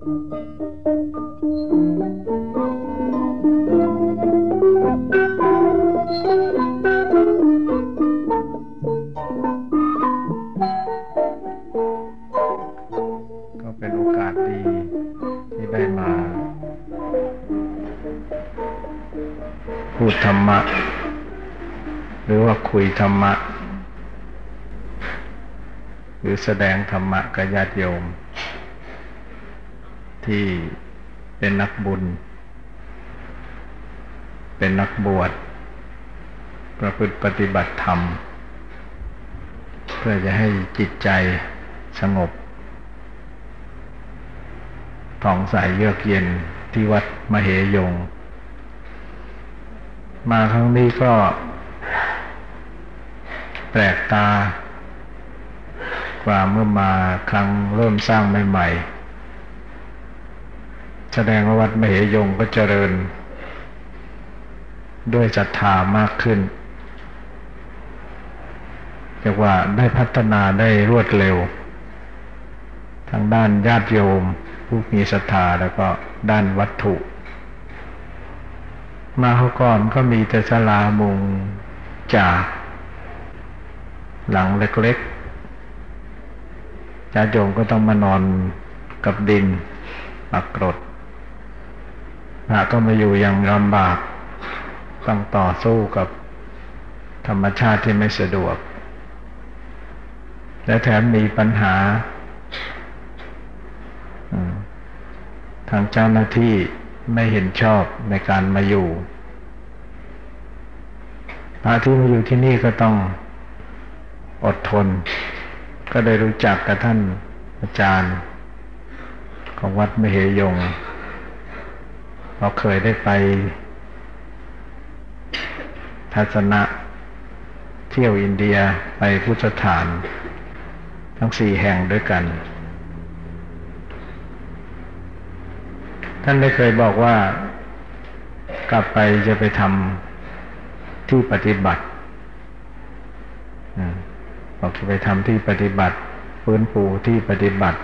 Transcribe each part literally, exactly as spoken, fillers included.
ก็เป็นโอกาสดีที่ได้มาพูดธรรมะหรือว่าคุยธรรมะหรือแสดงธรรมะกับญาติโยมที่เป็นนักบุญเป็นนักบวชประพฤติปฏิบัติธรรมเพื่อจะให้จิตใจสงบผ่องใสเยือกเย็นที่วัดมเหยงมาครั้งนี้ก็แปลกตากว่าเมื่อมาครั้งเริ่มสร้างใหม่ๆแสดงว่าวัดมเหยงก็เจริญด้วยศรัทธามากขึ้นเรียกว่าได้พัฒนาได้รวดเร็วทางด้านญาติโยมผู้มีศรัทธาแล้วก็ด้านวัตถุมาเขาก่อนก็มีแต่ศาลามุงจากหลังเล็กๆญาติโยมก็ต้องมานอนกับดินปักกรดพระก็มาอยู่อย่างลำบากต้องต่อสู้กับธรรมชาติที่ไม่สะดวกและแถมมีปัญหาทางเจ้าหน้าที่ไม่เห็นชอบในการมาอยู่พระที่มาอยู่ที่นี่ก็ต้องอดทนก็ได้รู้จักกับท่านอาจารย์ของวัดมเหยงเราเคยได้ไปทัศนะเที่ยวอินเดียไปพุทธสถานทั้งสี่แห่งด้วยกันท่านได้เคยบอกว่ากลับไปจะไปทำที่ปฏิบัติบอกจะไปทำที่ปฏิบัติฟื้นฟูที่ปฏิบัติ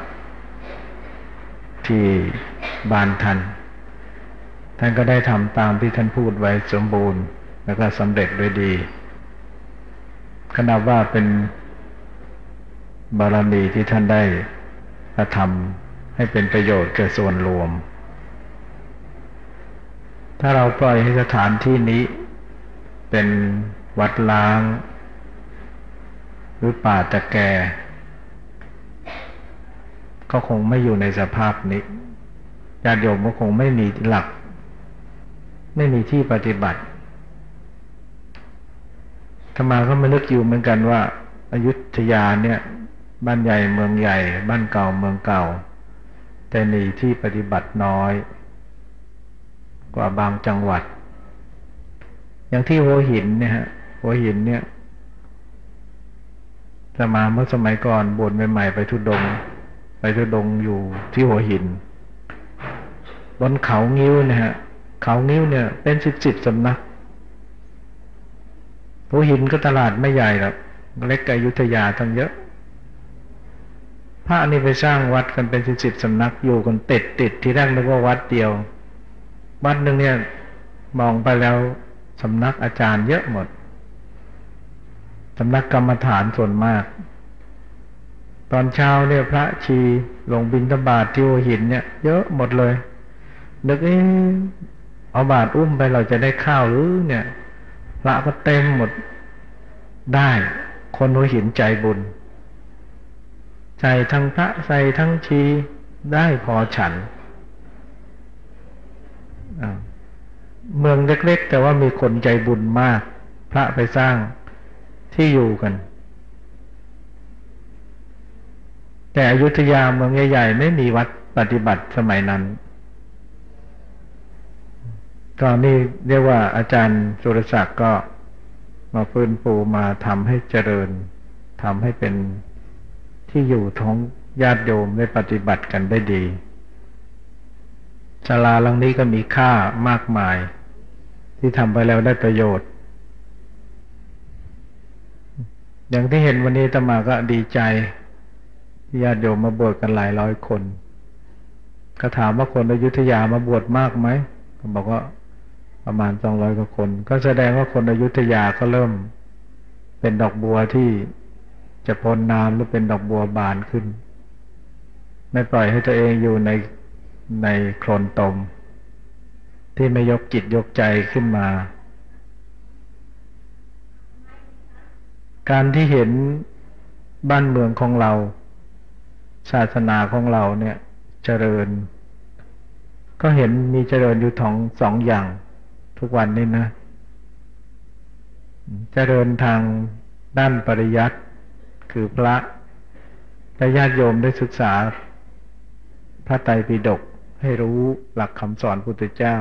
ที่บ้านท่านท่านก็ได้ทำตามที่ท่านพูดไว้สมบูรณ์แล้วก็สำเร็จด้วยดีก็นับว่าเป็นบารมีที่ท่านได้กระทำให้เป็นประโยชน์แก่ส่วนรวมถ้าเราปล่อยให้สถานที่นี้เป็นวัดล้างหรือป่าตะแกก็คงไม่อยู่ในสภาพนี้ญาติโยมก็คงไม่มีหลักไม่มีที่ปฏิบัติอาตมาก็มานึกอยู่เหมือนกันว่าอยุธยาเนี่ยบ้านใหญ่เมืองใหญ่บ้านเก่าเมืองเก่าแต่มีที่ปฏิบัติน้อยกว่าบางจังหวัดอย่างที่หัวหินเนี่ยฮะหัวหินเนี่ยอาตมาเมื่อสมัยก่อนบวชใหม่ๆไปทุดงไปทุดงอยู่ที่หัวหินบนเขางิ้วเนี่ยฮะเขางิ้วเนี่ยเป็นสิบสิบสำนักหัวหินก็ตลาดไม่ใหญ่หรอกเล็กกว่าอยุธยาทั้งเยอะพระนี่ไปสร้างวัดกันเป็นสิบสิบสำนักอยู่กันติดติดที่แรกนึกว่าวัดเดียววัดหนึ่งเนี่ยมองไปแล้วสำนักอาจารย์เยอะหมดสำนักกรรมฐานส่วนมากตอนเช้าเนี่ยพระชีลงบิณฑบาตที่หัวหินเนี่ยเยอะหมดเลยนึกเอ๊ะเอาบาตรอุ้มไปเราจะได้ข้าวหรือเนี่ยพระก็เต็มหมดได้คนหัวหินใจบุญใจทั้งพระใส่ทั้งชีได้พอฉันเมืองเล็กๆแต่ว่ามีคนใจบุญมากพระไปสร้างที่อยู่กันแต่อยุธยาเมืองใหญ่ๆไม่มีวัดปฏิบัติสมัยนั้นตอนนี้เรียกว่าอาจารย์สุรศักดิ์ก็มาฟื้นฟูมาทำให้เจริญทำให้เป็นที่อยู่ของญาติโยมได้ปฏิบัติกันได้ดีศาลาหลังนี้ก็มีค่ามากมายที่ทำไปแล้วได้ประโยชน์อย่างที่เห็นวันนี้อาตมาก็ดีใจที่ญาติโยมมาบวชกันหลายร้อยคนก็ถามว่าคนอยุธยามาบวชมากไหมเขาบอกว่าประมาณสองร้อยกว่าคนก็แสดงว่าคนอยุธยาก็เริ่มเป็นดอกบัวที่จะพ้นน้ำหรือเป็นดอกบัวบานขึ้นไม่ปล่อยให้ตัวเองอยู่ในในโคลนตมที่ไม่ยกจิตยกใจขึ้นมาการที่เห็นบ้านเมืองของเราศาสนาของเราเนี่ยเจริญก็เห็นมีเจริญอยู่สองสองอย่างทุกวันนี้นะเจริญทางด้านปริยัติคือพระและญาติโยมได้ศึกษาพระไตรปิฎกให้รู้หลักคำสอนพุทธเจ้า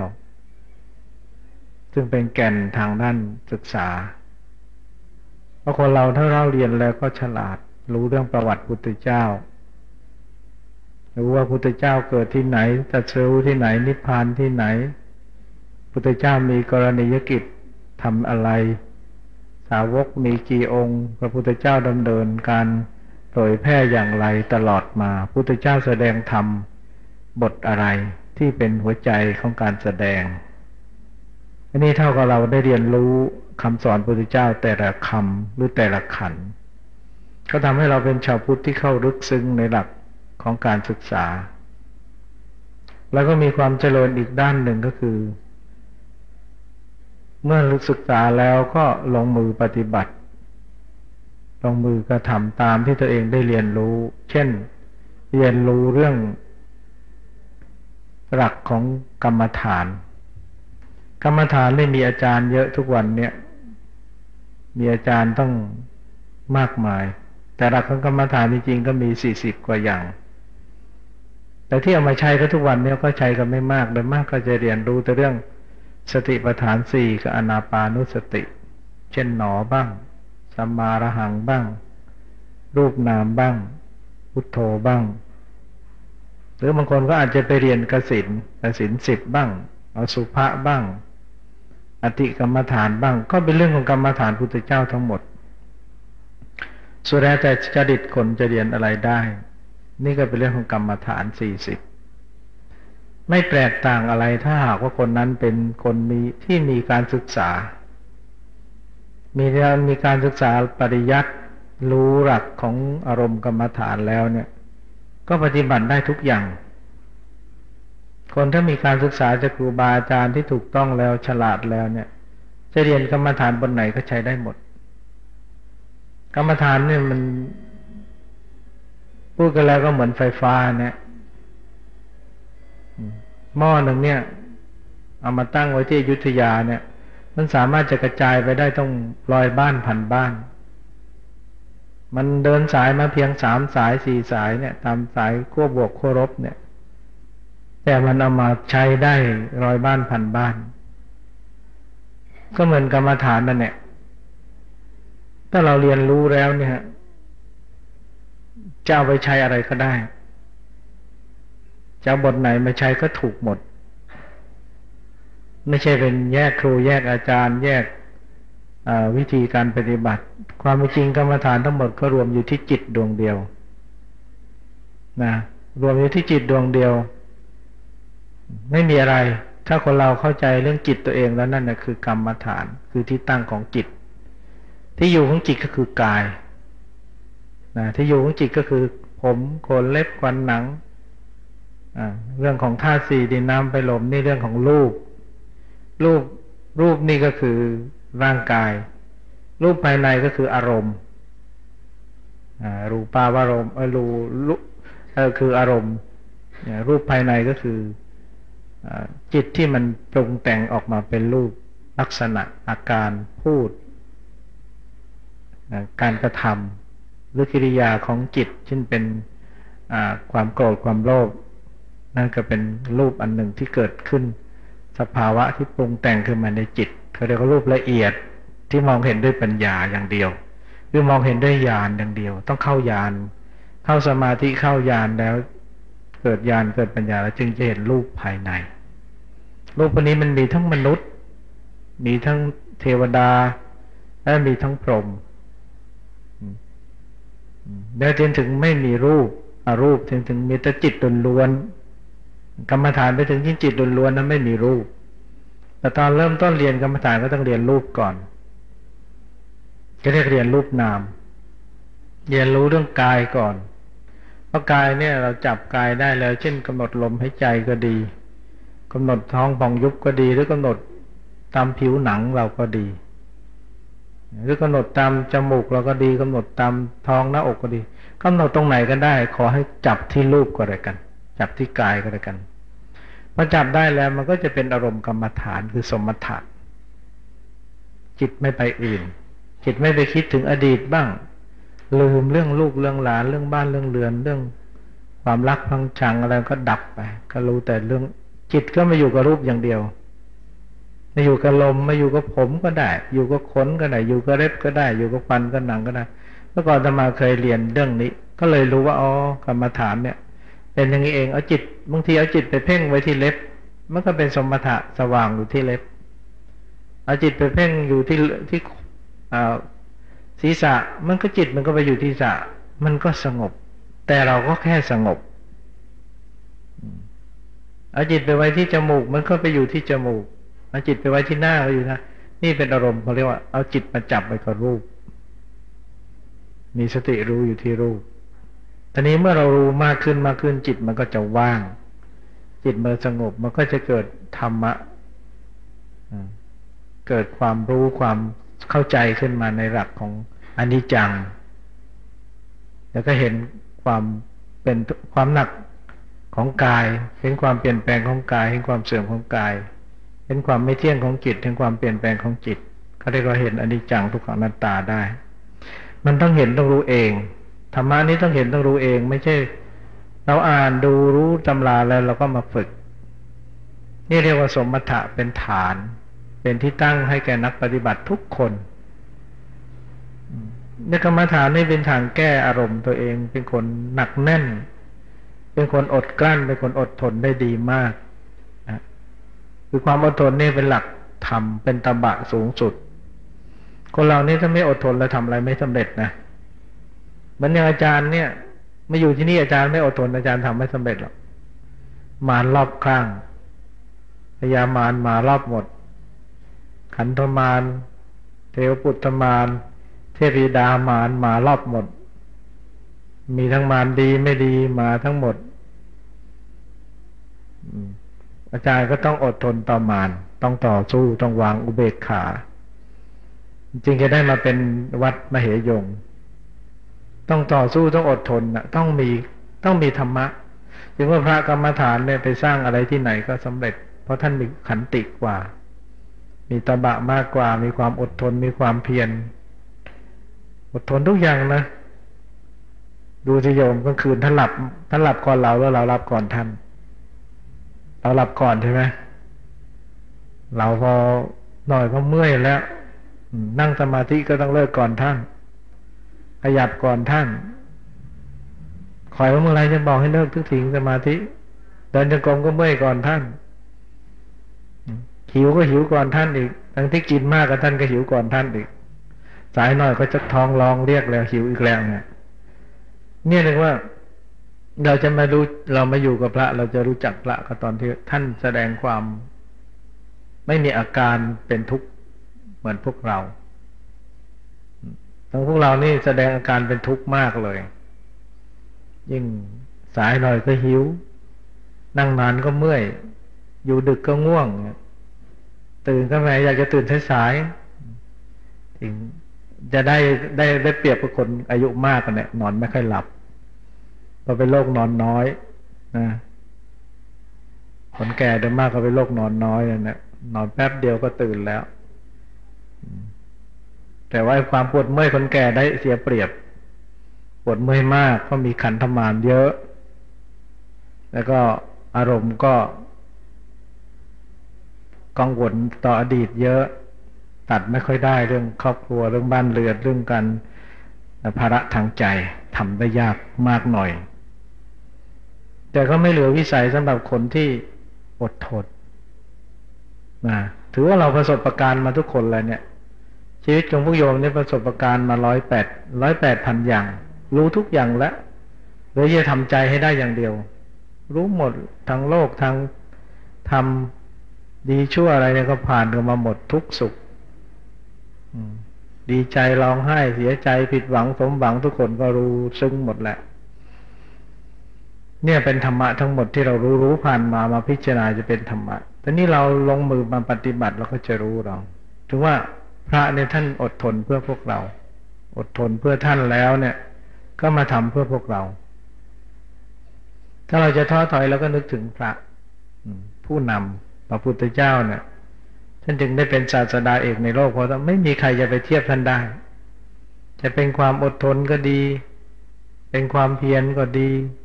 ซึ่งเป็นแก่นทางด้านศึกษาเพราะคนเราถ้าเราเรียนแล้วก็ฉลาดรู้เรื่องประวัติพุทธเจ้ารู้ว่าพุทธเจ้าเกิดที่ไหนตรัสรู้ที่ไหนนิพพานที่ไหนพุทธเจ้ามีกรณียกิจทำอะไรสาวกมีกี่องค์พระพุทธเจ้าดำเนินการเผยแพร่อย่างไรตลอดมาพุทธเจ้าแสดงธรรมบทอะไรที่เป็นหัวใจของการแสดงอันนี้เท่ากับเราได้เรียนรู้คำสอนพระพุทธเจ้าแต่ละคำหรือแต่ละขันธ์ก็ทำให้เราเป็นชาวพุทธที่เข้าลึกซึ้งในหลักของการศึกษาแล้วก็มีความเจริญอีกด้านหนึ่งก็คือเมื่อศึกษาแล้วก็ลงมือปฏิบัติลงมือกระทำตามที่ตัวเองได้เรียนรู้เช่นเรียนรู้เรื่องหลักของกรรมฐานกรรมฐานไม่มีอาจารย์เยอะทุกวันเนี่ยมีอาจารย์ต้องมากมายแต่หลักของกรรมฐานจริงๆก็มีสี่สิบกว่าอย่างแต่ที่เอามาใช้ก็ทุกวันเนี่ยก็ใช้กันไม่มากโดยมากก็จะเรียนรู้แต่เรื่องสติปัฏฐานสี่กับอานาปานุสติเช่นหนอบ้างสัมมาระหังบ้างรูปนามบ้างพุทโธบ้างหรือบางคนก็อาจจะไปเรียนกสิณกสิณสิบบ้างอสุภะบ้างอธิกรรมฐานบ้างก็เป็นเรื่องของกรรมฐานพุทธเจ้าทั้งหมดสุดแล้วแต่จริตคนจะเรียนอะไรได้นี่ก็เป็นเรื่องของกรรมฐานสี่สิบไม่แปลกต่างอะไรถ้าหากว่าคนนั้นเป็นคนมีที่มีการศึกษามีมีการศึกษาปริยัติรู้หลักของอารมณ์กรรมฐานแล้วเนี่ยก็ปฏิบัติได้ทุกอย่างคนถ้ามีการศึกษาจากครูบาอาจารย์ที่ถูกต้องแล้วฉลาดแล้วเนี่ยจะเรียนกรรมฐานบนไหนก็ใช้ได้หมดกรรมฐานเนี่ยมันพูดกันแล้วก็เหมือนไฟฟ้าเนี่ยหม้อหนึ่งเนี่ยเอามาตั้งไว้ที่อยุธยาเนี่ยมันสามารถจะกระจายไปได้ต้องร้อยบ้านพันบ้านมันเดินสายมาเพียงสามสายสี่สายเนี่ยตามสายขั้วบวกขั้วลบเนี่ยแต่มันเอามาใช้ได้ร้อยบ้านพันบ้านก็เหมือนกรรมฐานนั่นแหละถ้าเราเรียนรู้แล้วเนี่ยจะเอาไปใช้อะไรก็ได้จะเอาบทไหนมาใช้ก็ถูกหมดไม่ใช่เป็นแยกครูแยกอาจารย์แยกวิธีการปฏิบัติความจริงกรรมฐานทั้งหมดก็รวมอยู่ที่จิตดวงเดียวนะรวมอยู่ที่จิตดวงเดียวไม่มีอะไรถ้าคนเราเข้าใจเรื่องจิตตัวเองแล้วนั่นนะคือกรรมฐานคือที่ตั้งของจิตที่อยู่ของจิตก็คือกายนะที่อยู่ของจิตก็คือผมขนเล็บฟันหนังเรื่องของธาตุสี่ดินน้ำไฟลมนี่เรื่องของรูปรูปรูปนี่ก็คือร่างกายรูปภายในก็คืออารมณ์รูปาวารมณ์เออรูรูเออคืออารมณ์รูปภายในก็คือจิตที่มันปรุงแต่งออกมาเป็นรูปลักษณะอาการพูดการกระทำหรือกิริยาของจิตเช่นเป็นความโกรธความโลภนั่นก็เป็นรูปอันหนึ่งที่เกิดขึ้นสภาวะที่ปรุงแต่งขึ้นมาในจิตเขาเรียกว่ารูปละเอียดที่มองเห็นด้วยปัญญาอย่างเดียวหรือมองเห็นด้วยญาณอย่างเดียวต้องเข้าญาณเข้าสมาธิเข้าญาณแล้วเกิดญาณเกิดปัญญาแล้วจึงจะเห็นรูปภายในรูปพวกนี้มันมีทั้งมนุษย์มีทั้งเทวดาและมีทั้งพรหมแล้วจนถึงไม่มีรูปอรูปจนถึงมีแต่จิตล้วนกรรมฐานไปถึงที่จิตล้วนๆนั้นไม่มีรูปแต่ตอนเริ่มต้นเรียนกรรมฐานก็ต้องเรียนรูปก่อนก็เรียกเรียนรูปนามเรียนรู้เรื่องกายก่อนเพราะกายเนี่ยเราจับกายได้แล้วเช่นกำหนดลมหายใจก็ดีกำหนดท้องพองยุบก็ดีหรือกำหนดตามผิวหนังเราก็ดีหรือกำหนดตามจมูกเราก็ดีกำหนดตามท้องหน้าอกก็ดีกำหนดตรงไหนก็ได้ขอให้จับที่รูปก็แล้วกันจับที่กายก็แล้วกันพอจับได้แล้วมันก็จะเป็นอารมณ์กรรมฐานคือสมถะจิตไม่ไปอื่นจิตไม่ไปคิดถึงอดีตบ้างลืมเรื่องลูกเรื่องหลานเรื่องบ้านเรื่องเรือนเรื่องความรักพังชังอะไรก็ดับไปก็รู้แต่เรื่องจิตก็มาอยู่กับรูปอย่างเดียวมาอยู่กับลมมาอยู่กับผมก็ได้อยู่กับขนก็ได้อยู่กับเล็บก็ได้อยู่กับฟันก็หนังก็ได้เมื่อก่อนอาตมาเคยเรียนเรื่องนี้ก็เลยรู้ว่าอ๋อกรรมฐานเนี่ยเป็นอย่างนี้เองเอาจิตบางทีเอาจิตไปเพ่งไว้ที่เล็บมันก็เป็นสมถะสว่างอยู่ที่เล็บเอาจิตไปเพ่งอยู่ที่ที่ศีรษะมันก็จิตมันก็ไปอยู่ที่ศีรษะมันก็สงบแต่เราก็แค่สงบเอาจิตไปไว้ที่จมูกมันก็ไปอยู่ที่จมูกเอาจิตไปไว้ที่หน้าก็อยู่นะนี่เป็นอารมณ์เขาเรียกว่าเอาจิตมาจับไว้กับรูปมีสติรู้อยู่ที่รูปตอนนี้เมื่อเรารู้มากขึ้นมากขึ้นจิตมันก็จะว่างจิตมันสงบมันก็จะเกิดธรรมะเกิดความรู้ความเข้าใจขึ้นมาในหลักของอนิจจังแล้วก็เห็นความเป็นความหนักของกายเห็นความเปลี่ยนแปลงของกายเห็นความเสื่อมของกายเห็นความไม่เที่ยงของจิตเห็นความเปลี่ยนแปลงของจิตก็เรียกว่าเห็นอนิจจังทุกขังอนัตตาได้มันต้องเห็นต้องรู้เองธรรมะนี้ต้องเห็นต้องรู้เองไม่ใช่เราอ่านดูรู้ตำราแล้วเราก็มาฝึกนี่เรียกว่าสมถะเป็นฐานเป็นที่ตั้งให้แก่นักปฏิบัติทุกคนในกรรมฐานนี่เป็นทางแก้อารมณ์ตัวเองเป็นคนหนักแน่นเป็นคนอดกลั้นเป็นคนอดทนได้ดีมากนะคือความอดทนนี่เป็นหลักธรรมเป็นตบะสูงสุดคนเรานี่ถ้าไม่อดทนแล้วทำอะไรไม่สำเร็จนะเหมือนอย่างอาจารย์เนี่ยมาอยู่ที่นี่อาจารย์ไม่อดทนอาจารย์ทำไม่สำเร็จหรอกมารรอบข้างพยามารมารอบหมดขันธมารเทวปุตตมารเทพีดามารมารอบหมดมีทั้งมารดีไม่ดีมาทั้งหมดอาจารย์ก็ต้องอดทนต่อมารต้องต่อสู้ต้องวางอุเบกขาจริงจะได้มาเป็นวัดมเหยงต้องต่อสู้ต้องอดทนนะต้องมีต้องมีธรรมะถึงว่าพระกรรมฐานเนี่ยไปสร้างอะไรที่ไหนก็สำเร็จเพราะท่านมีขันติกว่ามีตบะมากกว่ามีความอดทนมีความเพียรอดทนทุกอย่างนะดูสิโยมกลางคืนท่านหลับท่านหลับก่อนเราแล้วเราหลับก่อนท่านเราหลับก่อนใช่ไหมเราพอหน่อยก็เมื่อยแล้วนั่งสมาธิก็ต้องเลิกก่อนท่านขยับก่อนท่านคอยว่าเมื่อไรจะบอกให้เลิกทุกทิ้งสมาธิเดินจงกรมก็เมื่อยก่อนท่านหิวก็หิวก่อนท่านอีกทั้งที่กินมากกับท่านก็หิวก่อนท่านอีกสายหน่อยก็จะท้องร้องเรียกแล้วหิวอีกแล้วเนี่ยเนี่ยเรียกว่าเราจะมารู้เรามาอยู่กับพระเราจะรู้จักพระก็ตอนที่ท่านแสดงความไม่มีอาการเป็นทุกข์เหมือนพวกเราทั้งพวกเรานี่แสดงอาการเป็นทุกข์มากเลยยิ่งสายหน่อยก็หิวนั่งนานก็เมื่อยอยู่ดึกก็ง่วงตื่นก็ไม่อยากจะตื่นสายๆถึงจะได้ได้ได้เปรียบกับคนอายุมากกันเนี่ยนอนไม่ค่อยหลับเพราะเป็นโรคนอนน้อยนะคนแก่โดยมากก็เป็นโรคนอนน้อยนะนอนแป๊บเดียวก็ตื่นแล้วแต่ว่าความปวดเมื่อยคนแก่ได้เสียเปรียบปวดเมื่อยมากก็มีขันธมารเยอะแล้วก็อารมณ์ก็กังวลต่ออดีตเยอะตัดไม่ค่อยได้เรื่องครอบครัวเรื่องบ้านเรือนเรื่องการภาระทางใจทำได้ยากมากหน่อยแต่ก็ไม่เหลือวิสัยสำหรับคนที่อดทนนะถือว่าเราประสบการณ์มาทุกคนแล้วเนี่ยชีวิตของพวกโยมเนี่ยประสบการณ์มาร้อยแปดร้อยแปดพันอย่างรู้ทุกอย่างแล้วเหลือจะทำใจให้ได้อย่างเดียวรู้หมดทั้งโลกทั้งธรรมดีชั่วอะไรเนี่ยก็ผ่านกันมาหมดทุกสุขดีใจร้องไห้เสียใจผิดหวังสมหวังทุกคนก็รู้ซึ้งหมดแหละเนี่ยเป็นธรรมะทั้งหมดที่เรารู้รู้ผ่านมามาพิจารณาจะเป็นธรรมะแต่นี่เราลงมือมาปฏิบัติเราก็จะรู้เราถึงว่าพระเนี่ยท่านอดทนเพื่อพวกเราอดทนเพื่อท่านแล้วเนี่ยก็มาทำเพื่อพวกเราถ้าเราจะท้อถอยเราก็นึกถึงพระผู้นำพระพุทธเจ้าเนี่ยท่านจึงได้เป็นศาสดาเอกในโลกเพราะไม่มีใครจะไปเทียบท่านได้จะเป็นความอดทนก็ดีเป็นความเพียรก็ดี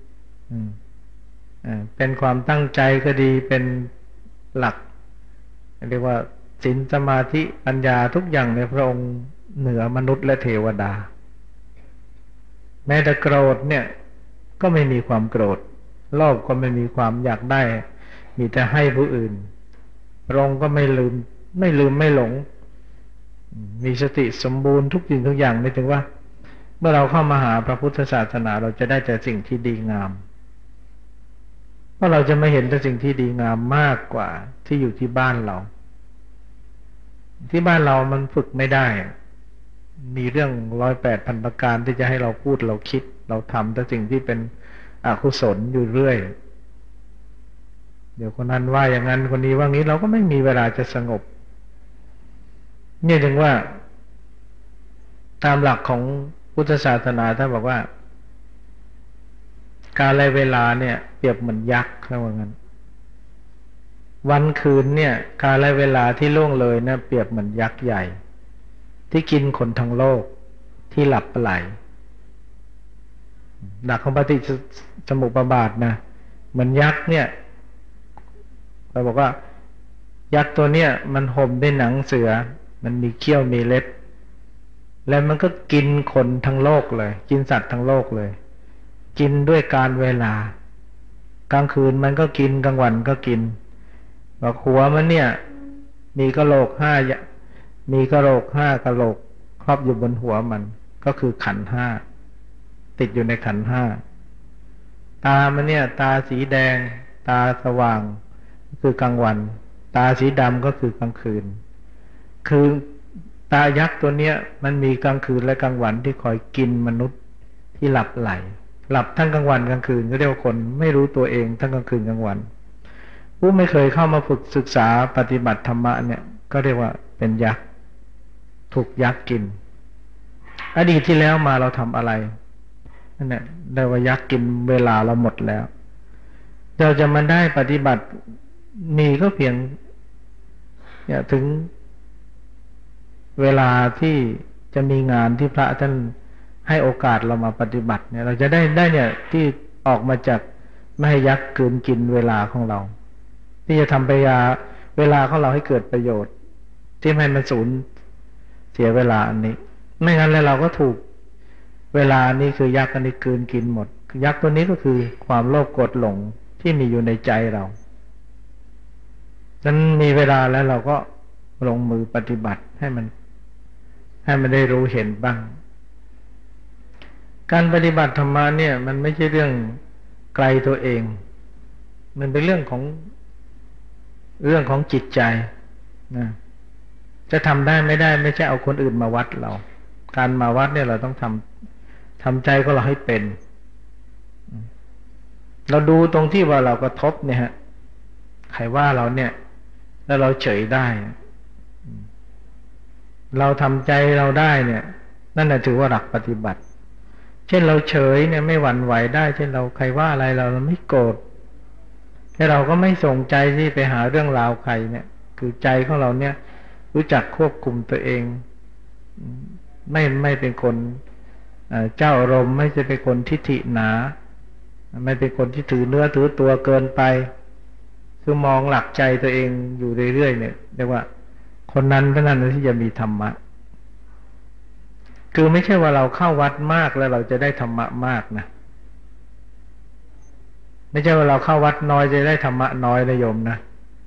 เป็นความตั้งใจก็ดีเป็นหลักเรียกว่าศีลสมาธิปัญญาทุกอย่างในพระองค์เหนือมนุษย์และเทวดาแม้แต่โกรธเนี่ยก็ไม่มีความโกรธโลภก็ไม่มีความอยากได้มีแต่ให้ผู้อื่นพระองค์ก็ไม่ลืมไม่ลืมไม่หลงมีสติสมบูรณ์ทุกสิ่งทุกอย่างไม่ถึงว่าเมื่อเราเข้ามาหาพระพุทธศาสนาเราจะได้แต่สิ่งที่ดีงามเพราะเราจะไม่เห็นแต่สิ่งที่ดีงามมากกว่าที่อยู่ที่บ้านเราที่บ้านเรามันฝึกไม่ได้มีเรื่องร้อยแปดพันประการที่จะให้เราพูดเราคิดเราทำแต่สิ่งที่เป็นอกุศลอยู่เรื่อยเดี๋ยวคนนั้นว่าอย่างนั้นคนนี้ว่างี้เราก็ไม่มีเวลาจะสงบเนี่ยถึงว่าตามหลักของพุทธศาสนาท่านบอกว่าการและเวลาเนี่ยเปรียบเหมือนยักษ์เขาว่างั้นวันคืนเนี่ยการและเวลาที่ล่วงเลยเนี่ยเปรียบเหมือนยักษ์ใหญ่ที่กินคนทั้งโลกที่หลับไหลหลักของปฏิจจสมุปบาทนะเหมือนยักษ์เนี่ยเราบอกว่ายักษ์ตัวเนี้ยมันห่มด้วยหนังเสือมันมีเขี้ยวมีเล็บแล้วมันก็กินคนทั้งโลกเลยกินสัตว์ทั้งโลกเลยกินด้วยการเวลากลางคืนมันก็กินกลางวันก็กินบอกหัวมันเนี่ยมีกะโหลกห้ามีกะโหลกห้ากะโหลกครอบอยู่บนหัวมันก็คือขันธ์ห้าติดอยู่ในขันธ์ห้าตามันเนี่ยตาสีแดงตาสว่างคือกลางวันตาสีดำก็คือกลางคืนคือตายักษ์ตัวเนี้ยมันมีกลางคืนและกลางวันที่คอยกินมนุษย์ที่หลับไหลหลับทั้งกลางวันกลางคืนก็เรียกว่าคนไม่รู้ตัวเองทั้งกลางคืนกลางวันผู้ไม่เคยเข้ามาฝึกศึกษาปฏิบัติธรรมะเนี่ยก็เรียกว่าเป็นยักษ์ถูกยักษ์กินอดีตที่แล้วมาเราทำอะไรนั่นแหละได้ว่ายักษ์กินเวลาเราหมดแล้วเราจะมาได้ปฏิบัติมีก็เพียงเนี่ยถึงเวลาที่จะมีงานที่พระท่านให้โอกาสเรามาปฏิบัติเนี่ยเราจะได้ได้เนี่ยที่ออกมาจากไม่ให้ยักษ์กลืนกินเวลาของเราที่จะทำไปยาเวลาของเราให้เกิดประโยชน์ที่ไม่ให้มันสูญเสียเวลาอันนี้ไม่งั้นแล้วเราก็ถูกเวลานี้คือยักษ์อันนี้กลืนกินหมดยักษ์ตัวนี้ก็คือความโลภโกรธหลงที่มีอยู่ในใจเราฉะนั้นมีเวลาแล้วเราก็ลงมือปฏิบัติให้มันให้มันได้รู้เห็นบ้างการปฏิบัติธรรมะเนี่ยมันไม่ใช่เรื่องไกลตัวเองมันเป็นเรื่องของเรื่องของจิตใจนะจะทำได้ไม่ได้ไม่ใช่เอาคนอื่นมาวัดเราการมาวัดเนี่ยเราต้องทำทำใจของเราให้เป็นเราดูตรงที่ว่าเรากระทบเนี่ยฮะใครว่าเราเนี่ยแล้วเราเฉยได้เราทำใจเราได้เนี่ยนั่นแหละถือว่าหลักปฏิบัติเช่นเราเฉยเนี่ยไม่หวั่นไหวได้เช่นเราใครว่าอะไรเราเราไม่โกรธแต่เราก็ไม่ส่งใจที่ไปหาเรื่องราวใครเนี่ยคือใจของเราเนี่ยรู้จักควบคุมตัวเองไม่ไม่เป็นคนเจ้าอารมณ์ไม่ใช่เป็นคนทิฐิหนาไม่เป็นคนที่ถือเนื้อถือตัวเกินไปคือมองหลักใจตัวเองอยู่เรื่อยๆเนี่ยเรียกว่าคนนั้นเท่านั้นที่จะมีธรรมะคือไม่ใช่ว่าเราเข้าวัดมากแล้วเราจะได้ธรรมะมากนะไม่ใช่ว่าเราเข้าวัดน้อยจะได้ธรรมะน้อยนะโยมนะ